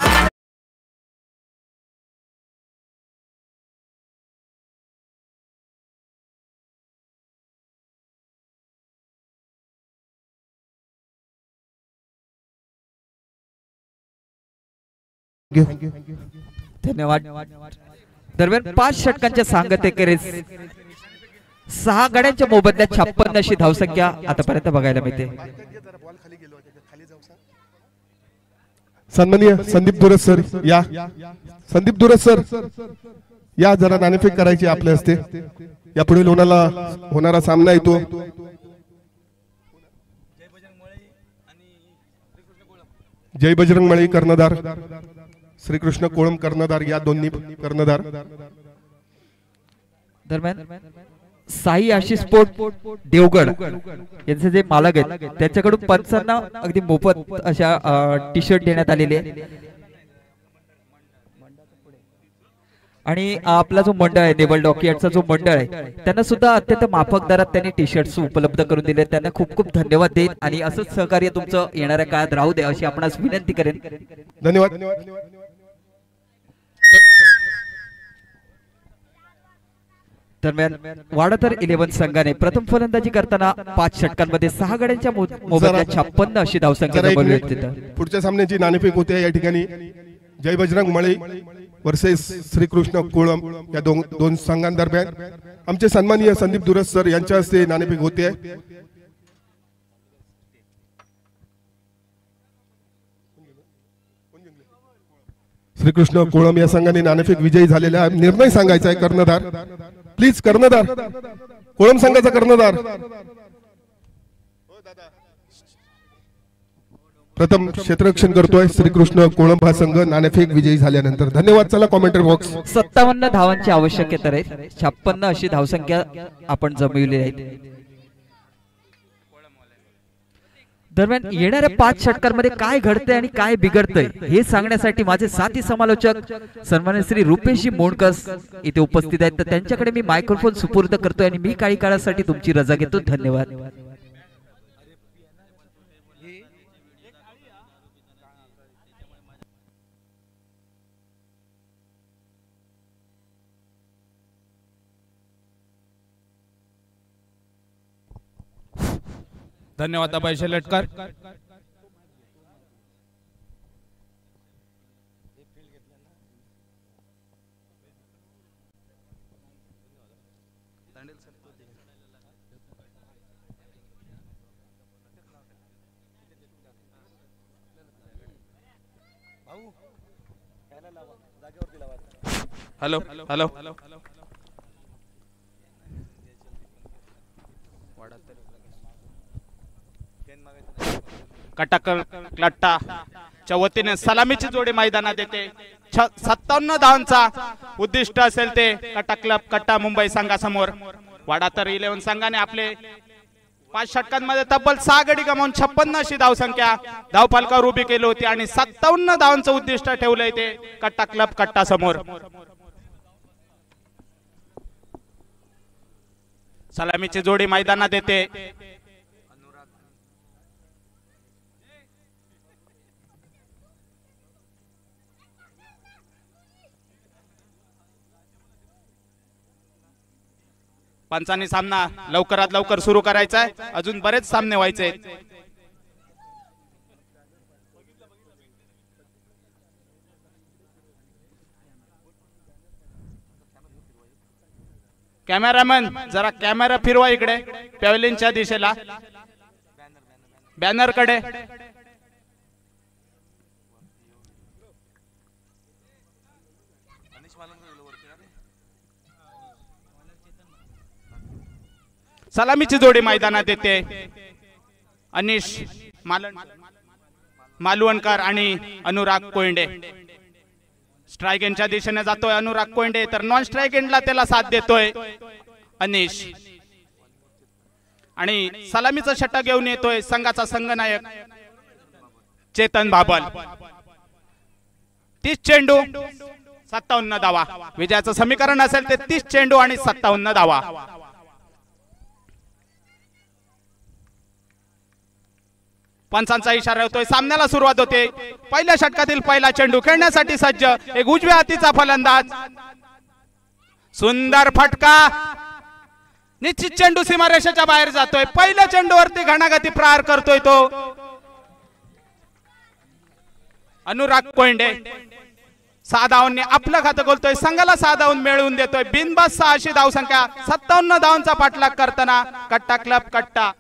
धन्यवाद. दरम्यान पाच षटकांच्या सांगतेखेरीज सहा गड्यांच्या मोबदल्यात छप्पन्न अशी धावसंख्या आतापर्यंत बघायला मिळते. सन्माननीय संदीप दुरस सर या. संदीप दुरस सर या जरा नाणेफेक करायची आपल्या हस्ते. या पुढील होणारा होणारा सामना येतो जय बजरंग मळी कर्णधार, श्रीकृष्ण कोळम कर्णधार या दोन्ही कर्णधार. दरम्यान साई आशिष स्पोर्ट देवगड यांचे जे मालक आहेत त्यांच्याकडून पंचांना अगदी मोफत अशा टी शर्ट देण्यात आलेले आहे. आणि आपला जो मंडळ आहे नेवल डॉकयार्डचा जो मंडळ आहे त्यांना सुद्धा अत्यंत माफक दरात त्यांनी टी शर्ट्स उपलब्ध करून दिले. त्यांना खूप खूप धन्यवाद देईन आणि असंच सहकार्य तुमचं येणाऱ्या काळात राहू दे अशी आपणास विनंती करेन. धन्यवाद. दरम्यान वाडातर इलेव्हन संघाने प्रथम फलंदाजी करताना पाच षटकांमध्ये सहा गड्यांच्या मोबदल्यात छप्पन्न अशी धावसंख्या नोंदवली होती. पुढच्या सामन्याची नाणेफेक होते या ठिकाणी जय बजरंग मळी वर्सेस श्रीकृष्ण कोळम या दोन दोन संघांदरम्यान. आमचे सन्माननीय संदीप दुरस सर यांच्या हस्ते नाणेफेक होते. श्रीकृष्ण कोळम या संघाने नाणेफेक विजयी झालेला निर्णय सांगायचा आहे. कर्णधार प्लीज, कर्णधार कोळम संघाचा कर्णधार प्रथम क्षेत्ररक्षण करतोय श्रीकृष्ण कोळंब हा संघ नाणेफेक विजयी झाल्यानंतर. धन्यवाद. चला कॉमेंटरी बॉक्स. सत्तावन्न धावांची आवश्यकता आहे. छप्पन्न अशी धावसंख्या आपण जमविली आहे. दरम्यान येणाऱ्या पाच षटकांमध्ये काय घडतंय आणि काय बिघडतंय हे सांगण्यासाठी माझे साथी समालोचक सन्माननीय श्री रुपेशजी मोडकस इथे उपस्थित आहेत. तर त्यांच्याकडे मी मायक्रोफोन सुपूर्द करतोय आणि मी काही काळासाठी तुमची रजा घेतो. धन्यवाद. धन्यवाद अभय शेलटकर. हॅलो हॅलो कटक लट्टा च्या वतीने सलामीची जोडी मैदानात येते. सत्तावन्न धावांचा उद्दिष्ट असेल ते कटक क्लब कट्टा मुंबई संघासमोर. वाडा तर इलेव्हन संघाने आपले पाच षटकांमध्ये तब्बल सहा गडी गमावून छप्पन्न अशी धावसंख्या धावफलकावर उभी केली होती आणि सत्तावन्न धावांचं उद्दिष्ट ठेवलंय ते कट्टा क्लब कट्टा समोर. सलामीची जोडी मैदानात येते. पंचांनी सामना लवकरात लवकर सुरू करायचा आहे. अजून बरेच सामने व्हायचे आहेत. कॅमेरामॅन जरा कॅमेरा फिरवा इकडे पॅव्हलियनच्या दिशेला, बॅनर कडे. सलामीची जोडी मैदानात येते. अनिश मालन मालवणकर आणि अनुराग कोयंडे. स्ट्राइक एंडच्या दिशेने जातोय अनुराग कोयंडे, तर नॉन स्ट्राइक एंडला त्याला साथ देतोय अनिश. आणि सलामीचा षटक घेऊन येतोय संघाचा संघनायक चेतन बाबल. तीस चेंडू सत्तावन्न धावा. विजयाचं समीकरण असेल ते तीस चेंडू आणि सत्तावन्न धावा. पंचांचा इशारा होतोय. सामन्याला सुरुवात होते. पहिल्या षटकातील पहिला चेंडू खेळण्यासाठी सज्ज. एक उजव्या हातीचा फलंदाज. सुंदर फटका. निश्चित चेंडू सीमारेषेच्या बाहेर जातोय. पहिल्या चेंडूवरती घणाघाती प्रहार करतोय तो अनुराग कोयंडे. सहा धावांनी आपलं खातं खोलतोय. संघाला सहा धावून मिळवून देतोय. बिनबाद सहाशे धावसंख्या. सत्तावन्न धावांचा पाठलाग करताना कट्टा क्लब कट्टा.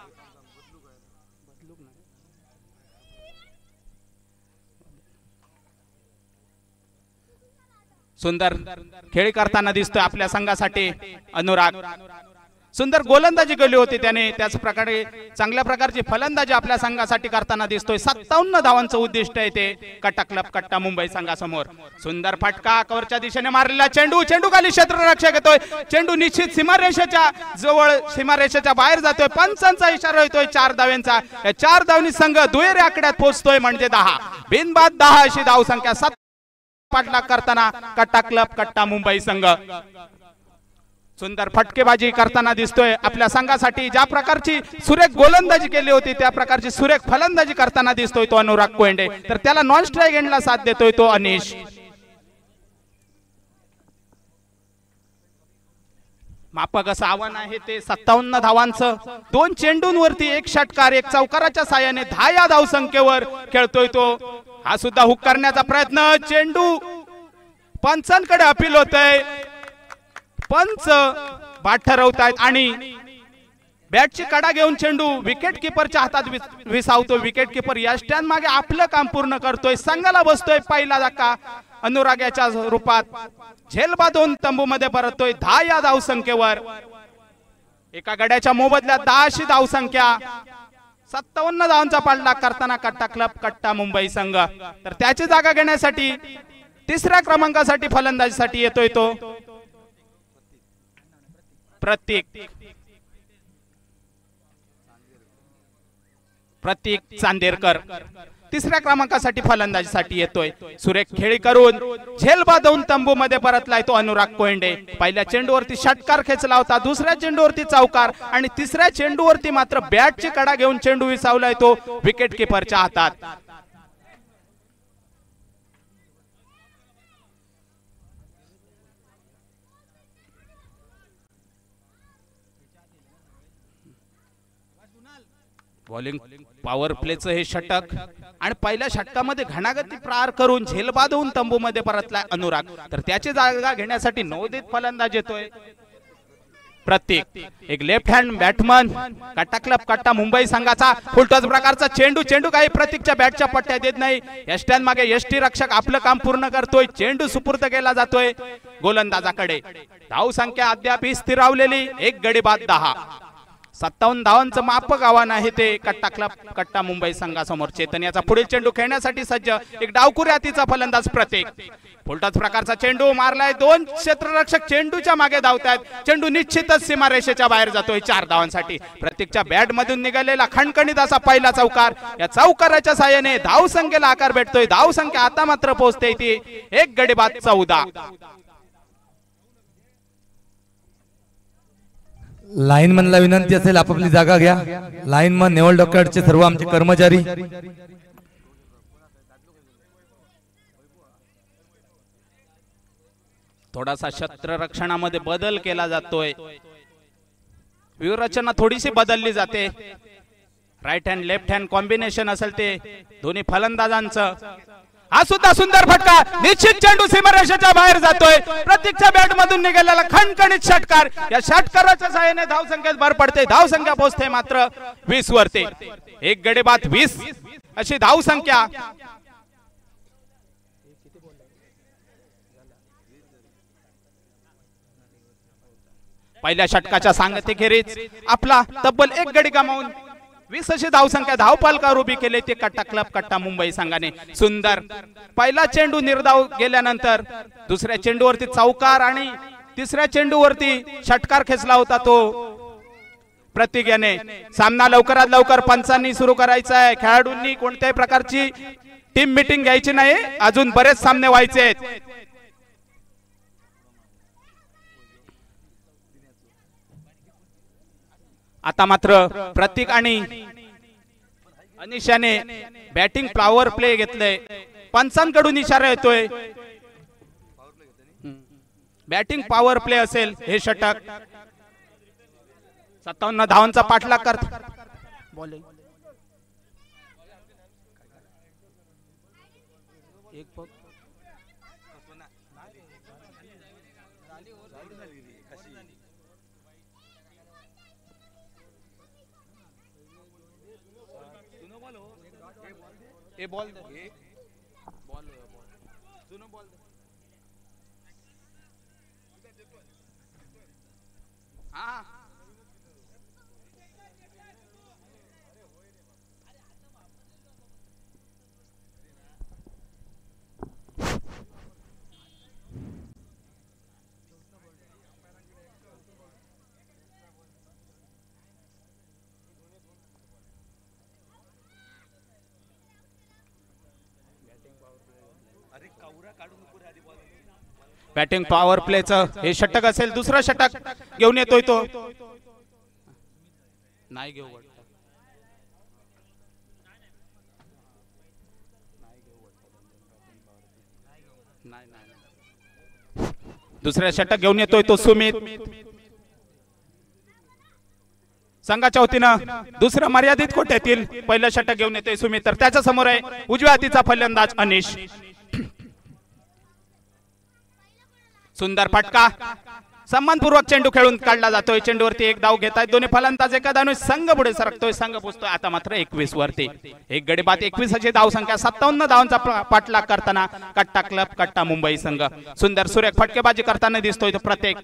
सुंदर खेळ करताना दिसतोय आपल्या संघासाठी अनुराग. सुंदर गोलंदाजी केली होती त्याने. त्याच प्रकारे चांगल्या प्रकारची फलंदाजी आपल्या संघासाठी करताना दिसतोय. सत्तावन्न धावांचं उद्दिष्ट आहे ते कट्टा क्लब कट्टा मुंबई संघासमोर. सुंदर फटका. कव्हरच्या दिशेने मारलेला चेंडू. चेंडू खाली क्षेत्ररक्षक येतोय. चेंडू निश्चित सीमारेषेच्या जवळ सीमारेषेच्या बाहेर जातोय. पंचांचा इशारा येतोय चार धाव्यांचा. या चार धावनी संघ दुहेरी आकड्यात पोहोचतोय म्हणजे दहा. बिनबाद दहा अशी धावसंख्या. पाठलाग करताना कट्टा क्लब कट्टा मुंबई संघ. सुंदर फटकेबाजी करताना दिसतोय आपल्या संघासाठी. ज्या प्रकारची सुरेख गोलंदाजी केली होती त्या प्रकारची सुरेख फलंदाजी करताना दिसतोय तो अनुराग कोयंडे. तर त्याला नॉन स्ट्राइक एंडला साथ देतोय तो अनिश. मापक असं आव्हान आहे ते सत्तावन्न धावांचं. दोन चेंडूंवरती एक षटकार एक चौकाराच्या साहाय्याने दहा या धावसंख्येवर खेळतोय तो. हा सुद्धा हुक करण्याचा प्रयत्न. चेंडू पंचांकडे अपील होतय. पंच बाद ठरवतायत आणि बॅटची कडा घेऊन चेंडू विकेट किपरच्या हातात विसावतो. विकेट किपर या स्टँड मागे आपलं काम पूर्ण करतोय. संघाला बसतोय पहिला धक्का अनुरागाच्या रूपात. झेल बांधून तंबू मध्ये परततोय दहा या धावसंख्येवर. एका गड्याच्या मोबदल्यात दहा अशी धावसंख्या. सत्तावन्न धावांचा पाठलाग करताना कट्टा क्लब कट्टा मुंबई संघ. तर त्याची जागा घेण्यासाठी तिसऱ्या क्रमांकासाठी फलंदाजीसाठी येतोय तो प्रतीक प्रतीक चांदेरकर. तिसऱ्या क्रमांकासाठी फलंदाजीसाठी येतोय. सुरेख खेळी करून झेल बांधून तंबू मध्ये परतलाय तो अनुराग कोयंडे. पहिल्या चेंडूवरती षटकार खेचला होता. दुसऱ्या चेंडूवरती चौकार आणि तिसऱ्या चेंडूवरती मात्र बॅटची कडा घेऊन चेंडू विसावलाय तो विकेट किपरच्या हातात. बॉलिंग पॉवर प्लेचं हे षटक आणि पहिल्या षटकामध्ये घणागती प्रहार करून झेल बांधून तंबू मध्ये परतलाय अनुराग. तर त्याची जागा घेण्यासाठी नवोदित फलंदाज येतोय प्रतीक. एक left hand batsman Katta club Katta Mumbai संघाचा. फुलटॉस प्रकारचा चेंडू. चेंडू काही प्रतीकच्या बॅटच्या पट्ट्यात येत नाही. यष्टॅन मागे यष्टी रक्षक आपलं काम पूर्ण करतोय. चेंडू सुपूर्द केला जातोय गोलंदाजाकडे. धाव संख्या अद्याप स्थिरावलेली. एक गडी बाद दहा. सत्तावन्न धावांचं मापक आव्हान आहे ते कट्टा क्लब कट्टा मुंबई संघासमोर. चेतन याचा पुढील चेंडू खेळण्यासाठी सज्ज. एक डावकुरी हातीचा फलंदाज प्रतीक. फुलटच प्रकारचा चेंडू मारलाय. दोन क्षेत्ररक्षक चेंडूच्या मागे धावतात. चेंडू निश्चितच सीमारेषेच्या बाहेर जातोय चार धावांसाठी. प्रतीकच्या बॅट मधून निघालेला खणखणीत असा पहिला चौकार. या चौकाराच्या साहाय्याने धाव संख्येला आकार भेटतोय. धाव संख्या आता मात्र पोहोचते ती एक गडी बाद चौदा. लाईनमनला विनंती असेल आपापली जागा घ्या. लाईनमन नेवल डॉक्टरचे सर्व आमचे कर्मचारी थोडासा क्षेत्ररक्षणामध्ये बदल केला जातोय. व्यूहरचना थोडीशी बदलली जाते. Right hand left hand combination असेल ते दोन्ही फलंदाजांचं. हा सुद्धा सुंदर फटका. निश्चित चेंडू सीमारेषेच्या बाहेर जातोय. प्रतीकच्या बॅट मधून निघालेला खणखणीत षटकार. या षटकाराच्या सहाय्याने धाव संख्येत भर पडते. धाव संख्या पोहोचते मात्र वीस वरती. एक गडी बाद वीस अशी धाव संख्या. पहिल्या षटकाच्या सांगतेखेरीज आपला तब्बल एक गडी गमावून वीस अशी धाव संख्या धावपालकावर उभी केली ते कट्टा क्लब कट्टा मुंबई संघाने. सुंदर पहिला चेंडू निर्धाव गेल्यानंतर दुसऱ्या चेंडूवरती चौकार आणि तिसऱ्या चेंडूवरती षटकार खेचला होता तो प्रतीक याने. सामना लवकरात लवकर पंचांनी सुरू करायचा आहे. खेळाडूंनी कोणत्याही प्रकारची टीम मीटिंग घ्यायची नाही. अजून बरेच सामने व्हायचे आहेत. आता मात्र प्रतीक आणि अनिशाने बॅटिंग पॉवर प्ले घेतलंय. पंचांकडून इशारा येतोय बॅटिंग पॉवर प्ले असेल हे षटक. सत्तावन्न धावांचा पाठलाग करत बॉलिंग ए बॉल दे बॉल जुनो बॉल दे. हां बॅटिंग पॉवर प्लेचं हे षटक असेल. दुसरा षटक घेऊन येतोय तो नाही घेऊ दुसऱ्या षटक घेऊन येतोय तो सुमित. संघाच्या वतीनं दुसरं मर्यादित कोट्यातील पहिलं षटक घेऊन येतोय सुमित. तर त्याच्या समोर आहे उजव्या हातीचा फलंदाज अनिश. सुंदर फटका. सन्मानपूर्वक चेंडू खेळून काढला जातोय. चेंडूवरती एक धाव घेत आहेत दोन्ही फलंदाज. एका धावने संघ पुढे सरकतोय. संघ पोहोचतोय आता मात्र एकवीस वरती. एक गडी बाद एकवीस अशी धाव संख्या. सत्तावन्न धावांचा पाठलाग करताना कट्टा क्लब कट्टा मुंबई संघ. सुंदर सुरेख फटकेबाजी करताना दिसतोय तो प्रत्येक.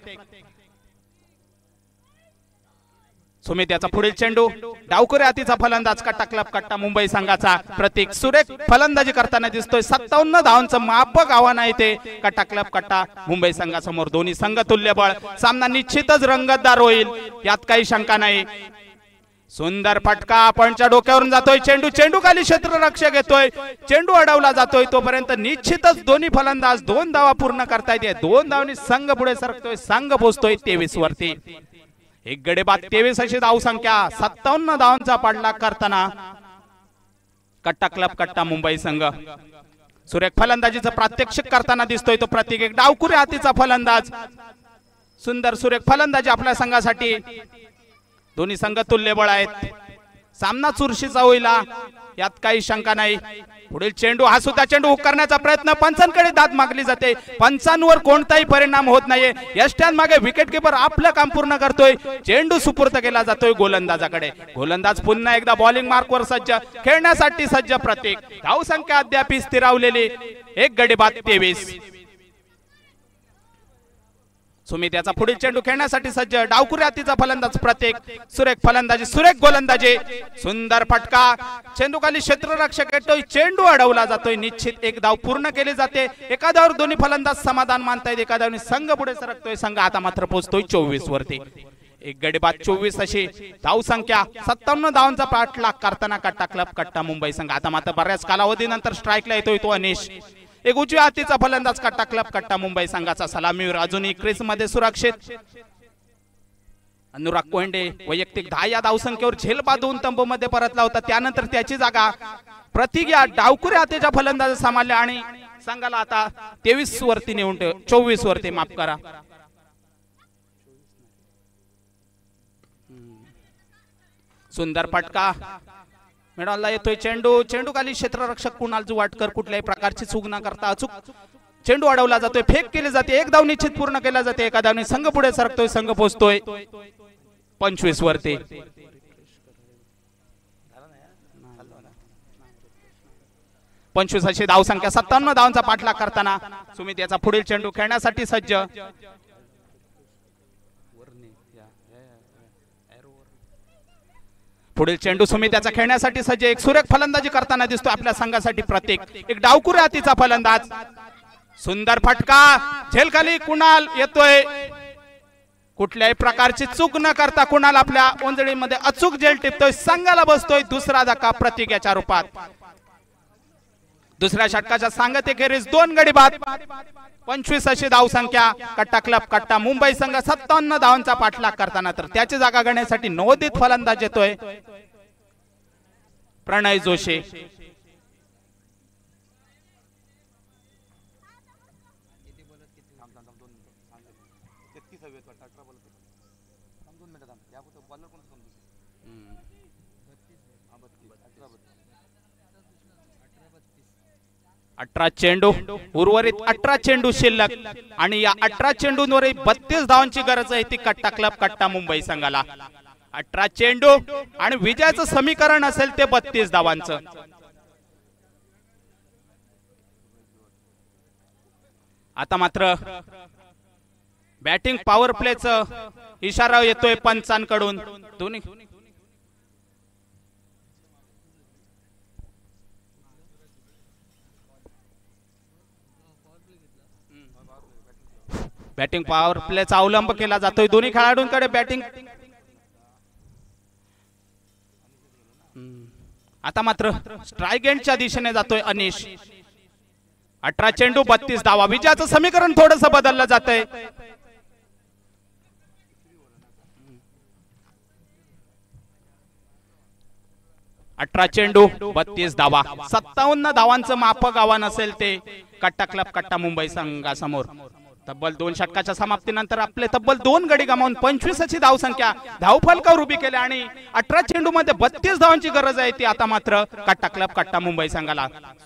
सुमित याचा पुढील चेंडू. डावकुरे हातीचा फलंदाज कट्टा क्लब कट्टा मुंबई संघाचा प्रतीक. सुरेख फलंदाजी करताना दिसतोय. सत्तावन्न धावांचं मापक आव्हान आहे ते कट्टा क्लब कट्टा मुंबई संघासमोर. दोन्ही संघ तुल्यबळ. सामना निश्चितच रंगतदार होईल यात काही शंका नाही. सुंदर फटका. पॉइंटच्या डोक्यावरून जातोय चेंडू. चेंडू खाली क्षेत्ररक्षक येतोय. चेंडू अडवला जातोय. तोपर्यंत निश्चितच दोन्ही फलंदाज दोन धावा पूर्ण करतायत. दोन धावांनी संघ पुढे सरकतोय. संघ पोहोचतोय तेवीस वरती. एक गडी बाद तेवीस अशी धाव संख्या. सत्तावन्न धावांचा पाठलाग करताना कट्टा क्लब कट्टा मुंबई संघ. सुरेख फलंदाजीचं प्रात्यक्षिक करताना दिसतोय तो प्रतीक. एक डावकुरे हातीचा फलंदाज. सुंदर सुरेख फलंदाजी आपल्या संघासाठी. दोन्ही संघ तुल्यबळ आहेत. सामना चुरशीचा होईल यात काही शंका नाही. पुढील चेंडू. हा सुद्धा चेंडू हुक करण्याचा प्रयत्न. पंचांकडे दाद मागली जाते. पंचांवर कोणताही परिणाम होत नाहीये. यष्ट्यान मागे विकेट किपर आपलं काम पूर्ण करतोय. चेंडू सुपूर्द केला जातोय गोलंदाजाकडे. गोलंदाज पुन्हा एकदा बॉलिंग मार्कवर सज्ज. खेळण्यासाठी सज्ज प्रतीक. धाव संख्या अद्याप स्थिरावलेली. एक गडी बाद तेवीस. सुमित याचा पुढील चेंडू खेळण्यासाठी सज्ज, डावखुऱ्या हातीचा फलंदाज प्रत्येक, सुरेख फलंदाजी, सुरेख गोलंदाजी, सुंदर फटका, चेंडू खाली क्षेत्ररक्षक येतोय, चेंडू अडवला जातोय, निश्चित एक धाव पूर्ण केली जाते, एका धावावर दोन्ही फलंदाज समाधान मानतायत, एका धावने संघ पुढे सरकतोय, संघ आता मात्र पोहोचतोय चोवीस वरती, एक गडी बाद चोवीस अशी धाव संख्या, सत्तावन्न धावांचा पाठलाग करताना कट्टा क्लब कट्टा मुंबई संघ आता मात्र बऱ्याच कालावधीनंतर स्ट्राईकला येतोय तो अनिश, एक उजव्या हातीचा फलंदाज कट्टा क्लब कट्टा मुंबई संघाचा सलामीवर अजूनही क्रीज मध्ये सुरक्षित, अनुराग कोंडे वैयक्तिक दहा या धावसंख्येवर झेल बांधून तंबू मध्ये परतला होता, त्यानंतर त्याची जागा प्रतीक या डावखुऱ्या हातीच्या फलंदाज सांभाळले आणि संघाला आता तेवीस वरती नेऊन चोवीस वरती माफ करा, सुंदर फटका मिळाला येतोय, चेंडू चेंडू खाली क्षेत्ररक्षक कुणाल जुवाटकर कुठल्याही प्रकारची चूक न करता अचूक चेंडू अडवला जातोय, फेक केली जाते, एक धाव निश्चित पूर्ण केला जाते, एका धावने संघ पुढे सरकतोय, संघ पोहोचतोय पंचवीस वरती, पंचवीस अशी धाव संख्या, सत्तावन्न धावांचा पाठलाग करताना सुमित याचा पुढील चेंडू खेळण्यासाठी सज्ज, पुढील चेंडू सुमित याचा खेळण्यासाठी सज्ज, एक सुरेख फलंदाजी करताना दिसतो आपल्या संघासाठी प्रत्येक, एक डावखुऱ्या हातीचा फलंदाज, सुंदर फटका, झेल खाली कुणाल येतोय, कुठल्याही प्रकारची चूक न करता कुणाल आपल्या ओंजळीमध्ये अचूक झेल टिपतोय, संघाला बसतोय दुसरा धक्का प्रतीक याच्या रूपात, दुसऱ्या षटकाच्या सांगतेखेरीज दोन गडी बाद, पंचवीस अशी धाव संख्या, कट्टा क्लब कट्टा मुंबई संघ सत्तावन्न धावांचा पाठलाग करताना तर त्याची जागा घेण्यासाठी नवोदित फलंदाज येतोय प्रणय जोशी, अठरा चेंडू उर्वरित अठरा चेंडू शिल्लक आणि या अठरा चेंडूंवर बत्तीस धावांची गरज आहे ती कट्टा क्लब कट्टा मुंबई संघाला, अठरा चेंडू आणि विजयाचं समीकरण असेल ते बत्तीस धावांचं, आता मात्र बॅटिंग पॉवर प्लेचं इशारा येतोय पंचांकडून, दोन्ही बॅटिंग पॉवर प्लेचा अवलंब केला जातोय, दोन्ही खेळाडूंकडे बॅटिंग, आता मात्र स्ट्राइक एंडच्या दिशेने जातोय अनिश, अठरा चेंडू बत्तीस धावा, विजयाचं समीकरण थोडंसं बदललं जातंय, अठरा चेंडू बत्तीस धावा, सत्तावन्न धावांचं माफक आव्हान असेल ते कट्टा क्लब कट्टा मुंबई संघासमोर, तब्बल दोन षटकाच्या समाप्तीनंतर आपले तब्बल दोन गडी गमावून पंचवीसची धाव संख्या धावफलकावर उभी केली आणि अठरा चेंडू मध्ये बत्तीस धावांची गरज आहे ती आता मात्र कट्टा क्लब कट्टा मुंबई संघाला,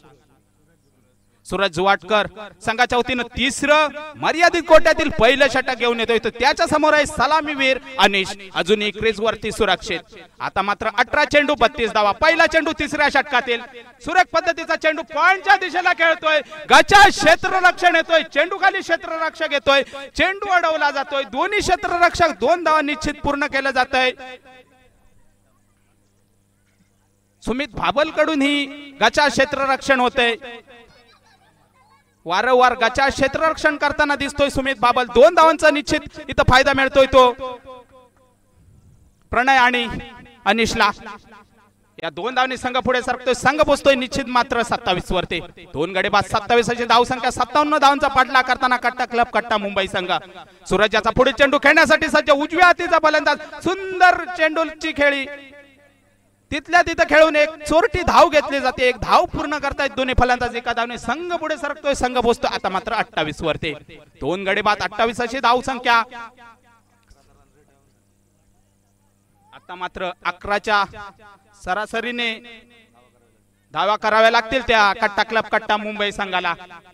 सूरज जुवाटकर संघाच्या वतीनं तिसरं मर्यादित कोट्यातील पहिलं षटक घेऊन येतोय, त्याच्या समोर आहे सलामीवीर अनिश, अजूनही क्रीज वरती सुरक्षित, आता मात्र अठरा चेंडू बत्तीस धावा, पहिला चेंडू तिसऱ्या षटकातील, सुरेख पद्धतीचा चेंडू पॉइंटच्या दिशेला खेळतोय, गचा क्षेत्ररक्षण येतोय, चेंडू खाली क्षेत्ररक्षक येतोय, चेंडू अडवला जातोय, दोन्ही क्षेत्ररक्षक दोन धावा निश्चित पूर्ण केलं जातंय, सुमित भाबल कडून ही गचा क्षेत्ररक्षण होते, वारंवार गचा क्षेत्ररक्षण करताना दिसतोय सुमित बाबल, दोन धावांचा निश्चित इथं फायदा मिळतोय तो प्रणय आणि अनिशला, या दोन धावांनी संघ पुढे सरकतोय, संघ पोहोचतोय निश्चित मात्र सत्तावीस वरती, दोन गडी बाद सत्तावीस अशी धाव संख्या, सत्तावन्न धावांचा पाठलाग करताना कट्टा क्लब कट्टा मुंबई संघ, सूरज याचा पुढील चेंडू खेळण्यासाठी सज्ज, उजव्या हातीचा फलंदाज, सुंदर चेंडूची खेळी, तिथल्या तिथं खेळून एक चोरटी धाव घेतली जाते, एक धाव पूर्ण करतायत दोन्ही फलंदाज, एका धावने संघ पुढे सरकतोय, संघ पोहोचतोय आता मात्र अठ्ठावीस वरती, दोन गडी बाद अठ्ठावीस अशी धाव संख्या, आता मात्र अकराच्या सरासरीने धावा कराव्या लागतील त्या कट्टा क्लब कट्टा मुंबई संघाला,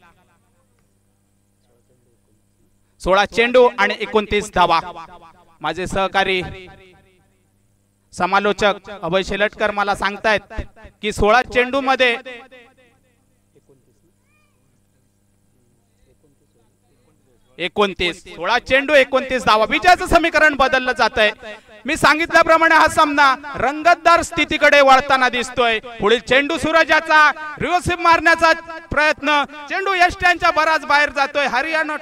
सोळा चेंडू आणि एकोणतीस धावा, माझे सहकारी समालोचक अभय शेलटकर मला सांगतायत की सोळा चेंडू मध्ये एकोणतीस सोळा चेंडू एकोणतीस धावा. विजयाचं समीकरण बदललं जात आहे. मी सांगितल्याप्रमाणे हा सामना रंगतदार स्थितीकडे वळताना दिसतोय. पुढील चेंडू सूरजाचा रिव्हर्सिव मारण्याचा प्रयत्न, चेंडू यष्ट्यांच्या बराच बाहेर जातोय. हरियाणा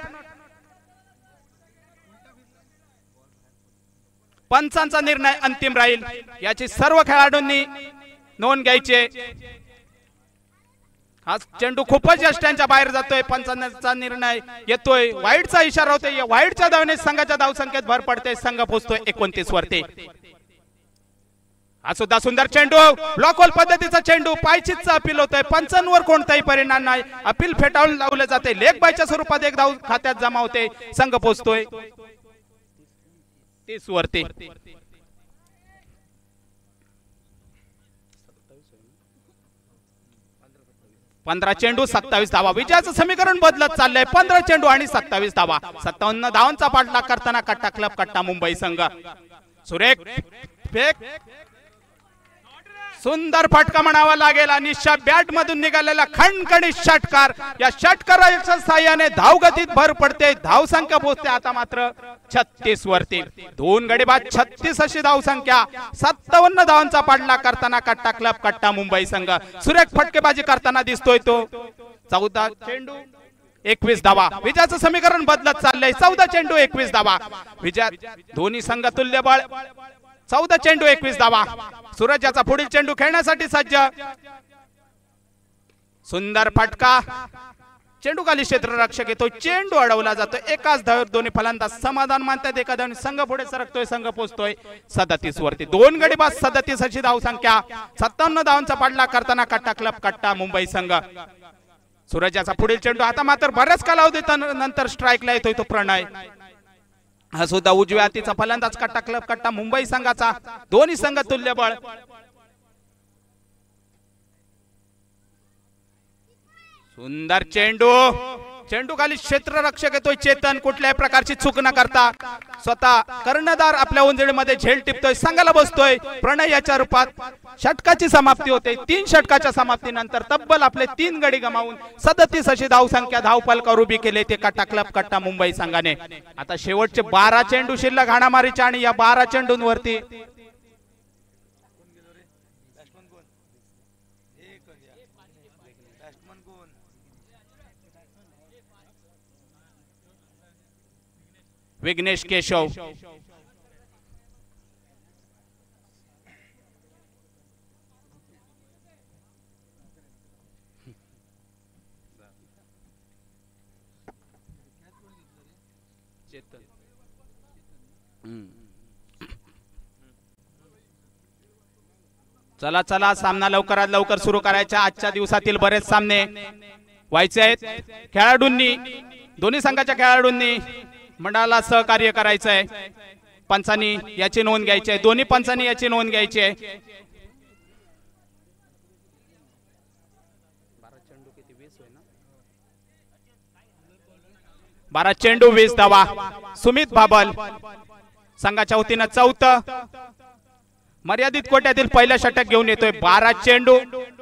पंचांचा निर्णय अंतिम राहील याची सर्व खेळाडूंनी नोंद घ्यायची. हा चेंडू खूपच यष्ट्यांच्या बाहेर जातोय. पंचांचा निर्णय येतोय. वाईटचा इशारा होतोय. वाईटच्या धावने संघाच्या धावसंख्येत भर पडते. संघ पोहोचतोय एकोणतीस वरती. हा सुद्धा सुंदर चेंडू, ब्लॉक होल पद्धतीचा चेंडू, पायचीतचा अपील होतोय. पंचांवर कोणताही परिणाम नाही. अपील फेटाळून लावलं जाते. लेग बायच्या स्वरूपात एक धाव खात्यात जमा होते. संघ पोहोचतोय तीस वरती. पंधरा चेंडू सत्तावीस धावा. विजयाचं समीकरण बदलत चाललंय. पंधरा चेंडू आणि सत्तावीस धावा. सत्तावन्न धावांचा पाठलाग करताना कट्टा क्लब कट्टा मुंबई संघ. सुरेख फेक, सुंदर फटका म्हणावा लागेल. आणि बॅट मधून निघालेला खणखणीत षटकार. या षटकाराच्या साह्याने धावगतीत भर पडते. धावसंख्या पोहोचते आता मात्र छत्तीस वरती. दोन गडी बाद छत्तीस अशी धावसंख्या. सत्तावन्न धावांचा पाठलाग करताना कट्टा क्लब कट्टा मुंबई संघ. सुरेख फटकेबाजी करताना दिसतोय तो. चौदा चेंडू एकवीस धावा. विजयाचं समीकरण बदलत चाललंय. चौदा चेंडू एकवीस धावा. विजय दोन्ही संघ तुल्यबळ. चौदा चेंडू एकवीस धावा. सूरजाचा पुढील चेंडू खेळण्यासाठी सज्ज. सुंदर फटका. चेंडू खाली क्षेत्ररक्षक येतो. चेंडू अडवला जातो. एकाच धावेवर दोन्ही फलंदाज समाधान मानतात. एका धावने संघ पुढे सरकतोय. संघ पोहोचतोय सदतीस वरती. दोन गडी बाद सदतीस अशी धावसंख्या. सत्तावन्न धावांचा पाठलाग करताना कट्टा क्लब कट्टा मुंबई संघ. सूरजाचा पुढील चेंडू आता मात्र बऱ्याच कालावधी नंतर स्ट्राईकला येतोय तो प्रणय. हा सुद्धा उजव्या हातीचा फलंदाज कट्टा क्लब कट्टा मुंबई संघाचा. दोन्ही संघ तुल्यबळ. सुंदर चेंडू. चेंडू खाली क्षेत्ररक्षक येतोय चेतन. कुठल्याही प्रकारची चूक न करता स्वतः कर्णधार आपल्या उंजळीमध्ये झेल टिपतोय. संघाला बसतोय. प्रणय याच्या रूपात षटकाची समाप्ती होते. तीन षटकाच्या समाप्तीनंतर तब्बल आपले तीन गडी गमावून सदतीस अशी धावसंख्या धावफलकावर उभी केली ते कट्टा क्लब कट्टा मुंबई संघाने. आता शेवटचे बारा चेंडू शिल्लक हाणामारीच्या. आणि या बारा चेंडूंवरती विघ्नेश केशव. चला चला सामना लवकरात लवकर सुरू करायचा. आजच्या दिवसातील बरेच सामने व्हायचे आहेत. खेळाडूंनी दोन्ही संघाच्या खेळाडूंनी मंडळाला सहकार्य करायचं आहे. पंचांनी याची नोंद घ्यायची आहे. दोन्ही पंचांनी याची नोंद घ्यायची आहे. बारा चेंडू वीस धावा. सुमित बाबल संघाच्या वतीनं चौथं मर्यादित कोट्यातील पहिला षटक घेऊन येतोय. बारा चेंडू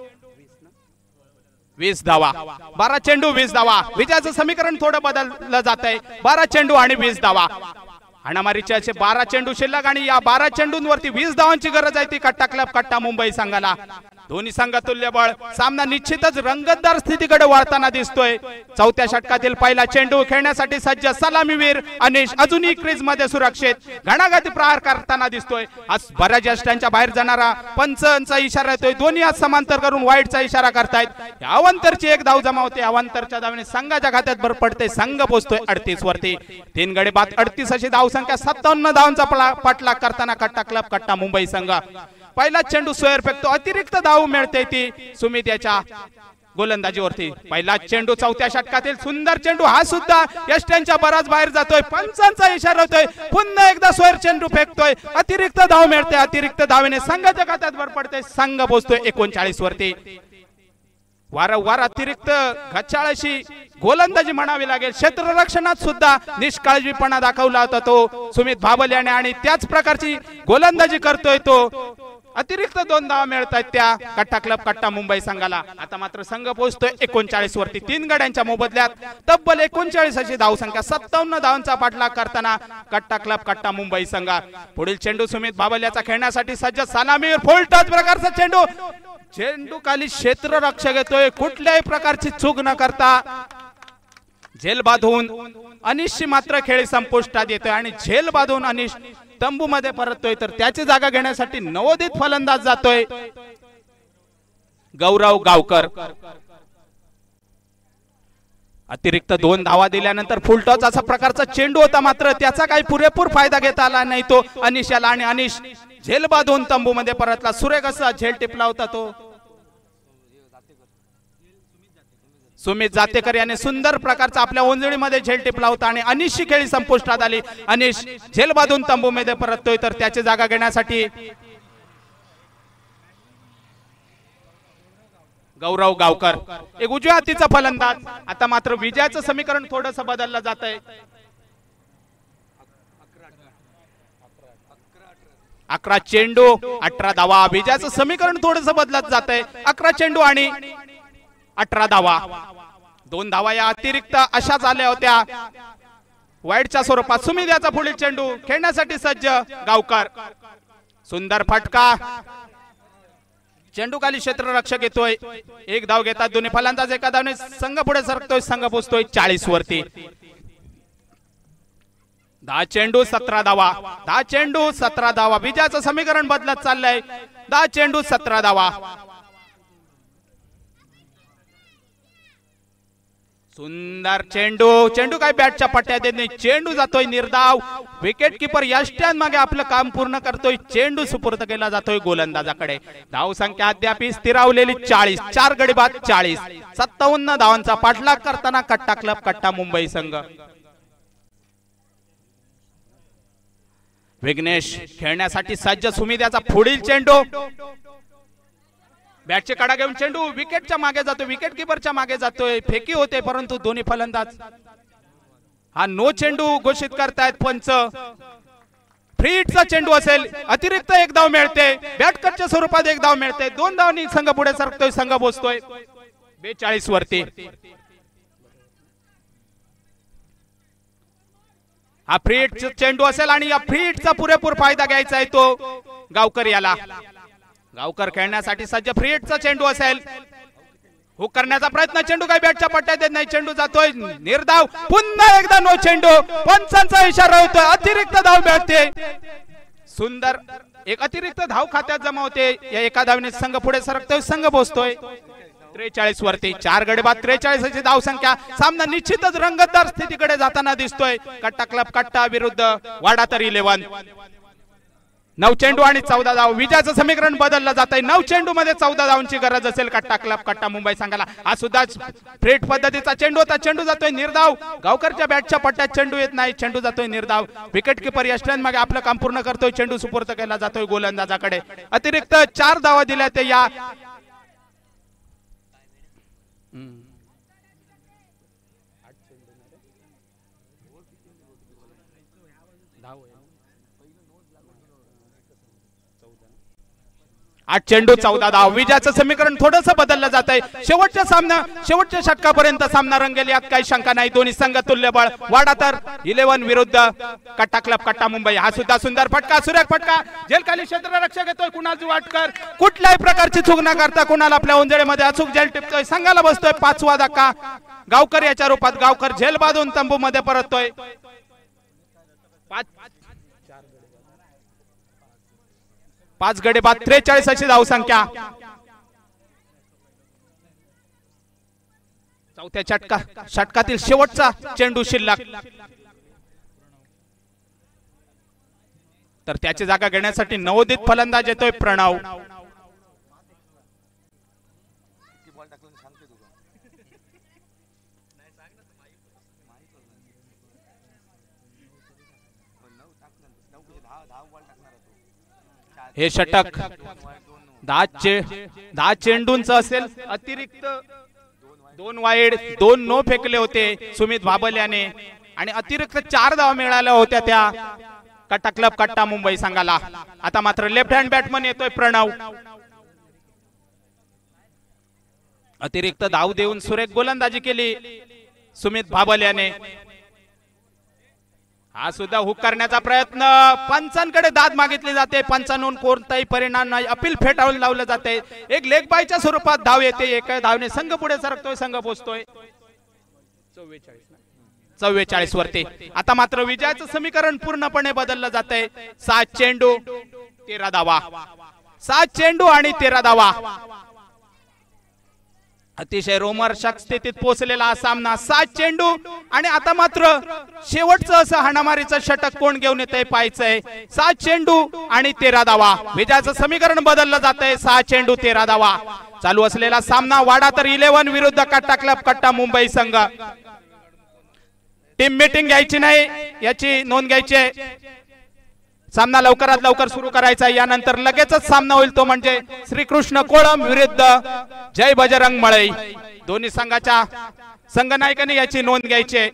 वीस धावा. बारा चेंडू वीस धावा. विजयाचं समीकरण थोडं बदललं जात आहे. बारा चेंडू आणि वीस धावा. हाणामारीचे असे बारा चेंडू शिल्लक. आणि या बारा चेंडूंवरती वीस धावांची गरज आहे ती कट्टा क्लब कट्टा मुंबई संघाला. दोन्ही संघ तुल्यबळ. सामना निश्चितच रंगतदार स्थितीकडे वळताना दिसतोय. चौथ्या षटकातील पहिला चेंडू खेळण्यासाठी सज्ज सलामीवीर अनिश अजूनही क्रीज मध्ये सुरक्षित घणाघाती प्रहार करताना दिसतोय. आज बऱ्याच यष्ट्यांच्या बाहेर जाणारा पंचांचा इशारा येतोय. दोन्ही हात समांतर करून वाईटचा इशारा करतायत. अवंतरची एक धाव जमा होते. अवंतरच्या धावने संघाच्या खात्यात भर पडते. संघ पोहोचतोय अडतीस वरती. तीन गडी बाद अडतीस अशी धावसंख्या. सत्तावन्न धावांचा पाठलाग करताना कट्टा क्लब कट्टा मुंबई संघ. पहिला चेंडू सोयर फेकतो. अतिरिक्त धाव मिळते ती सुमित याच्या गोलंदाजीवरती. पहिला चेंडू चौथ्या षटकातील सुंदर चेंडू. हा सुद्धा यष्ट्यांच्या बराच बाहेर जातोय. पंचांचा इशारा होतोय. पुन्हा एकदा सोयर चेंडू फेकतोय. अतिरिक्त धाव मिळते. अतिरिक्त धावेने संघाच्या खात्यात भर पडते. संघ पोहोचतोय एकोणचाळीस वरती. वारंवार अतिरिक्त गच्चाळशी गोलंदाजी म्हणावी लागेल. क्षेत्ररक्षणात सुद्धा निष्काळजीपणा दाखवला होता तो सुमित बाबल याने. आणि त्याच प्रकारची गोलंदाजी करतोय तो अतिरिक्त दोन धावा मिळत आहेत त्या कट्टा क्लब कट्टा मुंबई संघाला. आता मात्र संघ पोहोचतोय एकोणचाळीस वरती. तीन गड्यांच्या मोबदल्यात तब्बल एकोणचाळीस अशी धावसंख्या. सत्तावन्न धावांचा पाठलाग करताना कट्टा क्लब कट्टा मुंबई संघ. पुढील चेंडू सुमित बाबल्याचा खेळण्यासाठी सज्ज. सलामीवर फुल टच प्रकारचा चेंडू. चेंडू खाली क्षेत्ररक्षक येतोय. कुठल्याही प्रकारची चूक न करता झेल बांधून अनिशची मात्र खेळ संपुष्टात येतोय आणि झेल बांधून अनिश तंबू मध्ये परततोय. तर त्याची जागा घेण्यासाठी नवोदित फलंदाज जातोय गौरव गावकर. अतिरिक्त दोन धावा दिल्यानंतर फुल टॉस असा प्रकारचा चेंडू होता, मात्र त्याचा काही पुरेपूर फायदा घेता आला नाही तो अनिश याला. आणि अनिश झेल बांधून तंबू मध्ये परतला. सुरेख असा झेल टिपला होता तो सुमित जातेकर याने सुंदर प्रकारचा आपल्या ओंजळीमध्ये झेल टिपला होता आणि अनिशची खेळी संपुष्टात आली. अनिश झेल बांधून तंबू मध्ये परततोय. तर त्याची जागा घेण्यासाठी गौरव गावकर एक उजव्या हातीचा फलंदाज. आता मात्र विजयाचं समीकरण थोडंसं बदललं जात आहे. अकरा चेंडू अठरा धावा. विजयाचं समीकरण थोडंसं बदलत जात आहे. अकरा चेंडू आणि अठरा धावा. दोन धावा या अतिरिक्त अशाच आल्या होत्या वाईडच्या स्वरूपात. सुमित याचा पुढील चेंडू खेळण्यासाठी सज्ज गावकर. सुंदर फटका. चेंडू खाली क्षेत्ररक्षक येतोय. एक धाव घेतात दोन्ही फलंदाज. एका धावने संघ पुढे सरकतोय. संघ पोहोचतोय चाळीस वरती. दहा चेंडू सतरा धावा. दहा चेंडू सतरा धावा. विजयाचं समीकरण बदलत चाललंय. दहा चेंडू सतरा धावा. सुंदर चेंडू. चेंडू काय बॅटच्या पट्ट्यात येत नाही. चेंडू जातोय निर्धाव. विकेट किपर यष्ट्यान मागे आपलं काम पूर्ण करतोय. चेंडू सुपूर्द केला जातोय गोलंदाजाकडे. धाव संख्या अद्याप स्थिरावलेली चाळीस. चार गडी बाद चाळीस. सत्तावन्न धावांचा पाठलाग करताना कट्टा क्लब कट्टा मुंबई संघ. विघ्नेश खेळण्यासाठी सज्ज. सुमित याचा पुढील चेंडू. बॅटचे कडा घेऊन चेंडू विकेटच्या मागे जातोय. विकेट किपरच्या मागे जातोय. फेकी होते परंतु दोन्ही फलंदाज हा नो चेंडू घोषित करतायत पंच. फ्री हिटचा चेंडू असेल. अतिरिक्त एक धाव मिळते. बॅट कटच्या स्वरूपात एक धाव मिळते. दोन धावांनी संघ पुढे सरकतोय. संघ पोहोचतोय बेचाळीस वरती. हा फ्री हिटचा चेंडू असेल आणि या फ्री हिटचा पुरेपूर फायदा घ्यायचा आहे तो गावकर याला. गावकर खेळण्यासाठी सज्ज. फ्री हिटचा चेंडू असेल. हुक करण्याचा प्रयत्न. चेंडू काही बॅटच्या पट्ट्यात येत नाही. चेंडू जातोय निर्धाव. पुन्हा एकदा नो चेंडू. पंचांचा इशारा होतोय. अतिरिक्त धाव मिळते. सुंदर एक अतिरिक्त धाव खात्यात जमा होते. या एका धावने संघ पुढे सरकतोय. संघ पोहोचतोय त्रेचाळीस वरती. चार गडी बाद त्रेचाळीस अशी धाव संख्या. सामना निश्चितच रंगतदार स्थितीकडे जाताना दिसतोय. कट्टा क्लब कट्टा विरुद्ध वाडा तर इलेव्हन. नऊ चेंडू आणि चौदा धाव. विजयाचं समीकरण बदललं जात आहे. नऊ चेंडू मध्ये चौदा धावांची गरज असेल कट्टा क्लब कट्टा मुंबई संघाला. हा सुद्धा फ्रेट पद्धतीचा चेंडू होता. चेंडू जातोय निर्धाव. गावकरच्या बॅटच्या पट्ट्यात चेंडू येत नाही. चेंडू जातोय निर्धाव. विकेट किपर यष्ट्यान मागे आपलं काम पूर्ण करतोय. चेंडू सुपूर्द केला जातोय गोलंदाजाकडे. अतिरिक्त चार धावा दिल्या ते या आठ चेंडू चौदा धाव. विजयाचं समीकरण थोडंसं बदललं जात आहे. शेवटच्या सामना शेवटच्या षटकापर्यंत सामना रंगेल यात काही शंका नाही. दोन्ही संघ तुल्यबळ. वाडा तर इलेव्हन विरुद्ध कट्टा क्लब कट्टा मुंबई. हा सुद्धा सुंदर फटका. सुरेख फटका. जेल खाली क्षेत्ररक्षक येतोय कुणाल वाटकर. कुठल्याही प्रकारची चूक न करता कुणाल आपल्या ओंजळीमध्ये अचूक झेल टिपतोय. संघाला बसतोय पाचवा धक्का. गावकर याच्या रूपात. गावकर झेल बांधून तंबू मध्ये परततोय. पाच पाच गडी बाद त्रेचाळीस अशी धाव संख्या. चौथ्या षटका षटकातील शेवटचा चेंडू शिल्लक. तर त्याची जागा घेण्यासाठी नवोदित फलंदाज येतोय प्रणव. हे षटक दहा चे दहा चेंडूंचं असेल. अतिरिक्त दोन वाईड दोन नो फेकले होते सुमित बाबल्याने आणि अतिरिक्त चार धावा मिळाल्या होत्या त्या कट्टा क्लब कट्टा मुंबई संघाला. आता मात्र लेफ्ट हँड बॅट्समन येतोय प्रणव. अतिरिक्त धाव देऊन सुरेख गोलंदाजी केली सुमित भाबल याने. हा सुद्धा हुक करण्याचा प्रयत्न, पंचांकडे दाद मागितली जाते, पंचांकडून कोणताही परिणाम नाही, अपील फेटाळून लावलं जाते. एक लेग बायच्या स्वरूपात धाव येते, एका धावने संघ पुढे सरकतोय, संघ पोहोचतोय चव्वेचाळीस वरती. आता मात्र विजयाचं समीकरण पूर्णपणे बदललं जातंय. सात चेंडू तेरा धावा, सात चेंडू आणि तेरा धावा. अतिशय रोमहर्षक स्थितीत पोहोचलेला हा सामना. सात चेंडू आणि आता मात्र शेवटचं असं हाणामारीचं षटक कोण घेऊन येतंय पाहायचंय. सात चेंडू आणि तेरा धावा. विजयाचं समीकरण बदललं जातंय. सहा चेंडू तेरा धावा. चालू असलेला सामना वाडा तर इलेव्हन विरुद्ध कट्टा क्लब कट्टा मुंबई संघ. टीम मीटिंग घ्यायची नाही याची नोंद घ्यायची आहे. सामना लवकरात लवकर सुरू करायचा. यानंतर लगेचच सामना होईल तो म्हणजे श्रीकृष्ण कोळम विरुद्ध जय बजरंग मळई. दोन्ही संघाच्या संघनायकांनी याची नोंद घ्यायची आहे.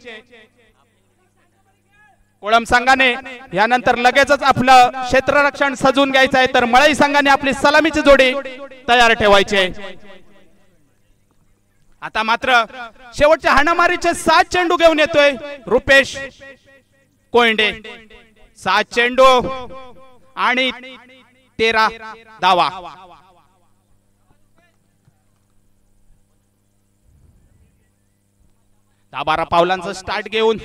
कोळम संघाने यानंतर लगेचच आपलं क्षेत्ररक्षण सजून घ्यायचं आहे, तर मळई संघाने आपली सलामीची जोडी तयार ठेवायची आहे. आता मात्र शेवटच्या हाणामारीचे सात चेंडू घेऊन येतोय रुपेश कोयंडे. सात चेंडू आणि तेरा धावा. दहा बारा पावलांचं स्टार्ट घेऊन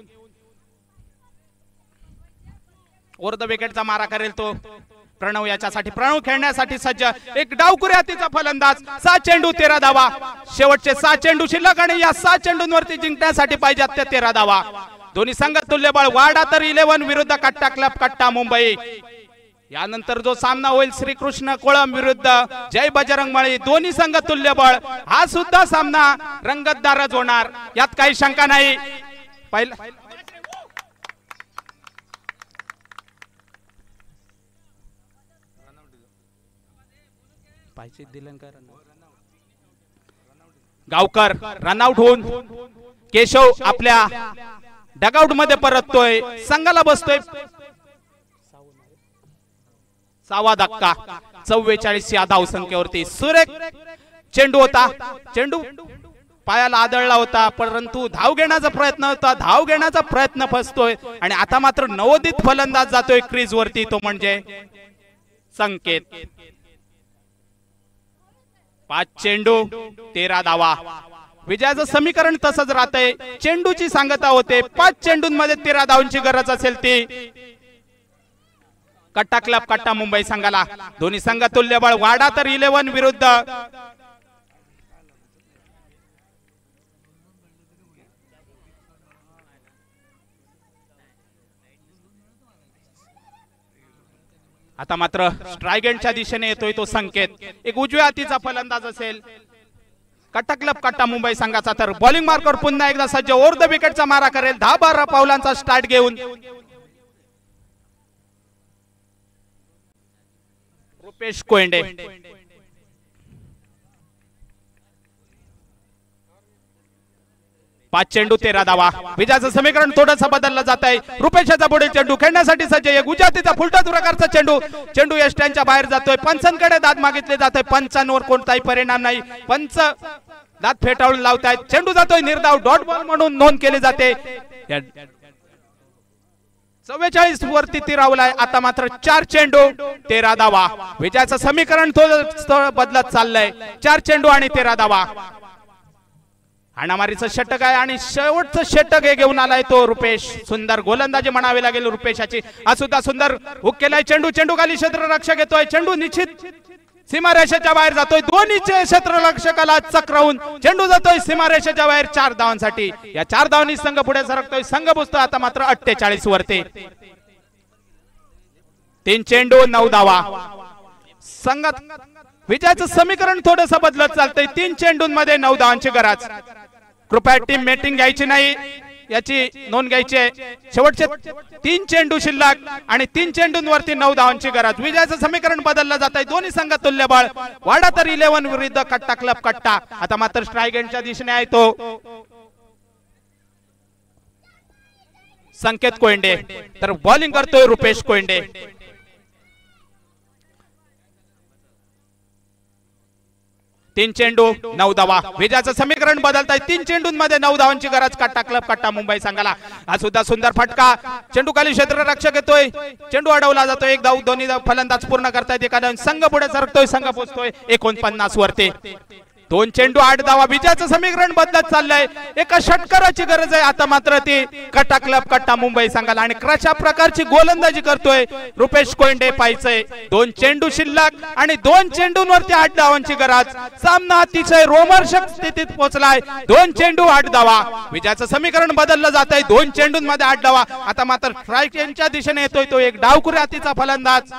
ओव्हर द विकेटचा मारा करेल तो प्रणव. याच्यासाठी प्रणव खेळण्यासाठी सज्ज. एक डावकुऱ्या हातीचा फलंदाज. सात चेंडू तेरा धावा. शेवटचे सात चेंडू शिल्लक आणि या सात चेंडूंवरती जिंकण्यासाठी पाहिजे त्या तेरा धावा. दोन्ही संघ तुल्यबळ. वाडा तर इलेव्हन विरुद्ध कट्टा क्लब कट्टा मुंबई. यानंतर जो सामना होईल श्रीकृष्ण कोळम विरुद्ध जय बजरंग मळई. दोन्ही संघ तुल्यबळ. हा सुद्धा सामना रंगतदारच होणार, यात काही शंका नाही. पहिला गावकर रनआउट होऊन केशव आपल्या डगआउट मध्ये परततोय. संघाला बसतोय सहावा धक्का. चव्वेचाळीस या धाव संख्येवरती सुरेख चेंडू होता. चेंडू पायाला आदळला होता, परंतु धाव घेण्याचा प्रयत्न होता, धाव घेण्याचा प्रयत्न फसतोय. आणि आता मात्र नवोदित फलंदाज जातोय क्रीज वरती, तो म्हणजे संकेत. पाच चेंडू तेरा धावा. विजयाचं समीकरण तसंच राहतंय. चेंडूची सांगता होते. पाच चेंडूंमध्ये तेरा धावांची गरज असेल ती कट्टा क्लब कट्टा मुंबई संघाला. दोन्ही संघ तुल्यबळ. वाडा तर इलेव्हन विरुद्ध आता मात्र स्ट्राइक एंडच्या दिशेने येतोय तो संकेत. एक उजव्या हातीचा फलंदाज असेल कट्टा क्लब कट्टा मुंबई संघाचा. तर बॉलिंग मार्कर पुन्हा एकदा सज्ज. ओव्हर द विकेटचा मारा करेल. दहा बारा पावलांचा स्टार्ट घेऊन रुपेश कोयंडे. पाच चेंडू तेरा धावा. विजयाचं समीकरण थोडंसं बदललं जात आहे. रुपेशाचा पुढील चेंडू खेळण्यासाठी सज्ज. एक गुजरातीचा फुलटा प्रकारचा चेंडू. चेंडू यष्ट्यांच्या बाहेर जातोय. पंचांकडे दाद मागितले जातोय. पंचांवर कोणताही परिणाम नाही. पंच दाद फेटाळून लावतायत. चेंडू जातोय निर्धाव. डॉट बॉल म्हणून नोंद केली जाते. चव्वेचाळीस वरती तिरावलाय. आता मात्र चार चेंडू तेरा धावा. विजयाचं समीकरण थोडं बदलत चाललंय. चार चेंडू आणि तेरा धावा. हाणामारीचं षटक आहे आणि शेवटचं षटक हे घेऊन आलाय तो रुपेश. सुंदर गोलंदाजी म्हणावी लागेल रुपेशाची. हा सुद्धा सुंदर हुक केलाय. चेंडू चेंडू खाली क्षेत्ररक्षक येतोय. चेंडू निश्चित सीमारेषेच्या बाहेर जातोय. दोन्हीचे क्षेत्ररक्षकाला चक्रावून चेंडू जातोय सीमारेषेच्या बाहेर चार धावांसाठी. या चार धावांनी संघ पुढे सरकतोय. संघ पोहोचतोय आता मात्र अठ्ठेचाळीस वरती. तीन चेंडू नऊ धावा. संघात विजयाचं समीकरण थोडंसं बदलत चालतंय. तीन चेंडूंमध्ये नऊ धावांची गरज. कृपया टीम मीटिंग घ्यायची नाही याची नोंद घ्यायची आहे. शेवटचे तीन चेंडू शिल्लक आणि तीन चेंडूंवरती नऊ धावांची गरज. विजयाचं समीकरण बदललं जात आहे. दोन्ही संघ तुल्यबळ. वाडा तर इलेव्हन विरुद्ध कट्टा क्लब कट्टा. आता मात्र स्ट्राइक एंडच्या दिशेने आहे तो संकेत कोयंडे, तर बॉलिंग करतोय रुपेश कोयंडे। तीन चेंडू नऊ धावा, विजयाचं समीकरण बदलताय। तीन चेंडूंमध्ये नऊ धावांची गरज कट्टा क्लब कट्टा मुंबई संघाला। हा सुद्धा सुंदर फटका, चेंडू खाली क्षेत्ररक्षक येतोय, चेंडू अडवला जातोय, एक धाव दोन्ही फलंदाज पूर्ण करतायत, एखादा संघ पुढे सरकतोय, संघ पोहोचतोय एकोणपन्नास वरती। दोन चेंडू आठ धावा, विजयाचं समीकरण बदलत चाललंय, एका षटकाराची गरज आहे आता मात्र ती कट्टा क्लब कट्टा मुंबई संघाला। आणि कशा प्रकारची गोलंदाजी करतोय रुपेश कोयंडे पाहिजे। दोन चेंडू शिल्लक आणि दोन चेंडूंवरती आठ धावांची गरज, सामना अतिशय रोमहर्षक स्थितीत पोहोचलाय। दोन चेंडू आठ धावा, विजयाचं समीकरण बदललं जात आहे, दोन चेंडूंमध्ये आठ धावा। आता मात्र स्ट्राईक यांच्या दिशेने येतोय तो एक डावखुरी हातीचा फलंदाज।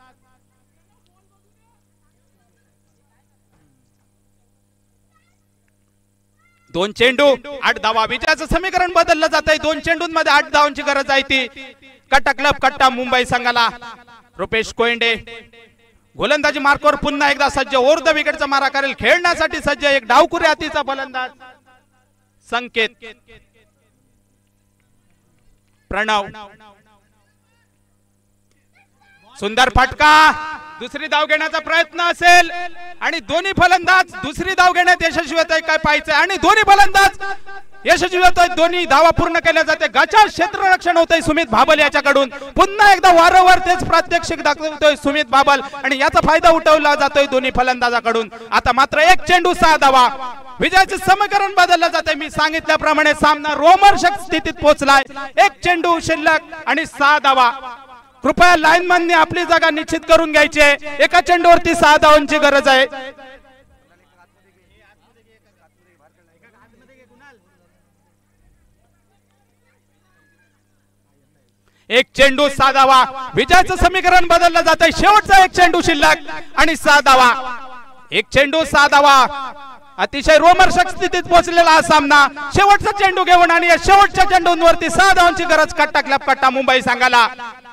दोन चेंडू आठ धावा, विजयाचं समीकरण बदललं जात आहे, दोन चेंडूंमध्ये आठ धावांची गरज आहे ती कट्टा क्लब कट्टा मुंबई संघाला। रुपेश कोयंडे गोलंदाजी मार्कवर पुन्हा एकदा सज्ज, ओव्हर द विकेटचा मारा करेल, खेळण्यासाठी सज्ज, एक डावखुरी हातीचा फलंदाज संकेत। प्रणव, सुंदर फटका, दुसरी धाव घेण्याचा प्रयत्न असेल आणि दोन्ही फलंदाज दुसरी धाव घेण्यात यशस्वी होत आहे काय पाहायचंय, आणि दोन्ही फलंदाज यशस्वी होत आहेत, दोन्ही धावा पूर्ण केल्या जाते। गचाळ क्षेत्ररक्षण होतंय सुमित भाबल याच्याकडून, पुन्हा एकदा वारंवार तेच प्रात्यक्षिक दाखवतोय सुमित भाबल आणि याचा फायदा उठवला जातोय दोन्ही फलंदाजाकडून। आता मात्र एक चेंडू सहा धावा, विजयाचे समीकरण बदललं जाते। मी सांगितल्याप्रमाणे सामना रोमहर्षक स्थितीत पोहोचलाय, एक चेंडू शिल्लक आणि सहा धावा। कृपया लाईनमॅनने आपली जागा निश्चित करून घ्यायची आहे, एका चेंडूवरती सहा धावांची गरज आहे। एक चेंडू सहा धावा, विजयाचं समीकरण बदललं जात आहे, शेवटचा एक चेंडू शिल्लक आणि सहा धावा। एक चेंडू सहा धावा, अतिशय रोमहर्षक स्थितीत पोहोचलेला हा सामना, शेवटचा चेंडू घेऊन आणि या शेवटच्या चेंडूंवरती सहा धावांची गरज कट्टा क्लब कट्टा मुंबई संघाला।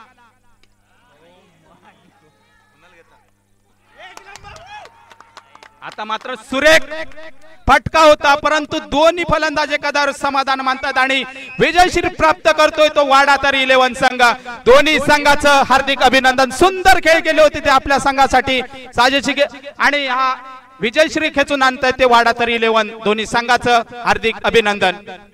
आता मात्र सुरेख फटका होता, परंतु दोन्ही फलंदाज एखाद्यावर समाधान मानतात आणि विजयश्री प्राप्त करतोय तो वाडा तरी इलेव्हन संघ। दोन्ही संघाचं हार्दिक अभिनंदन, सुंदर खेळ केले होते ते आपल्या संघासाठी साजेशी, आणि हा विजयश्री खेचून आणतायत ते वाडा तरी इलेव्हन, दोन्ही संघाचं हार्दिक अभिनंदन।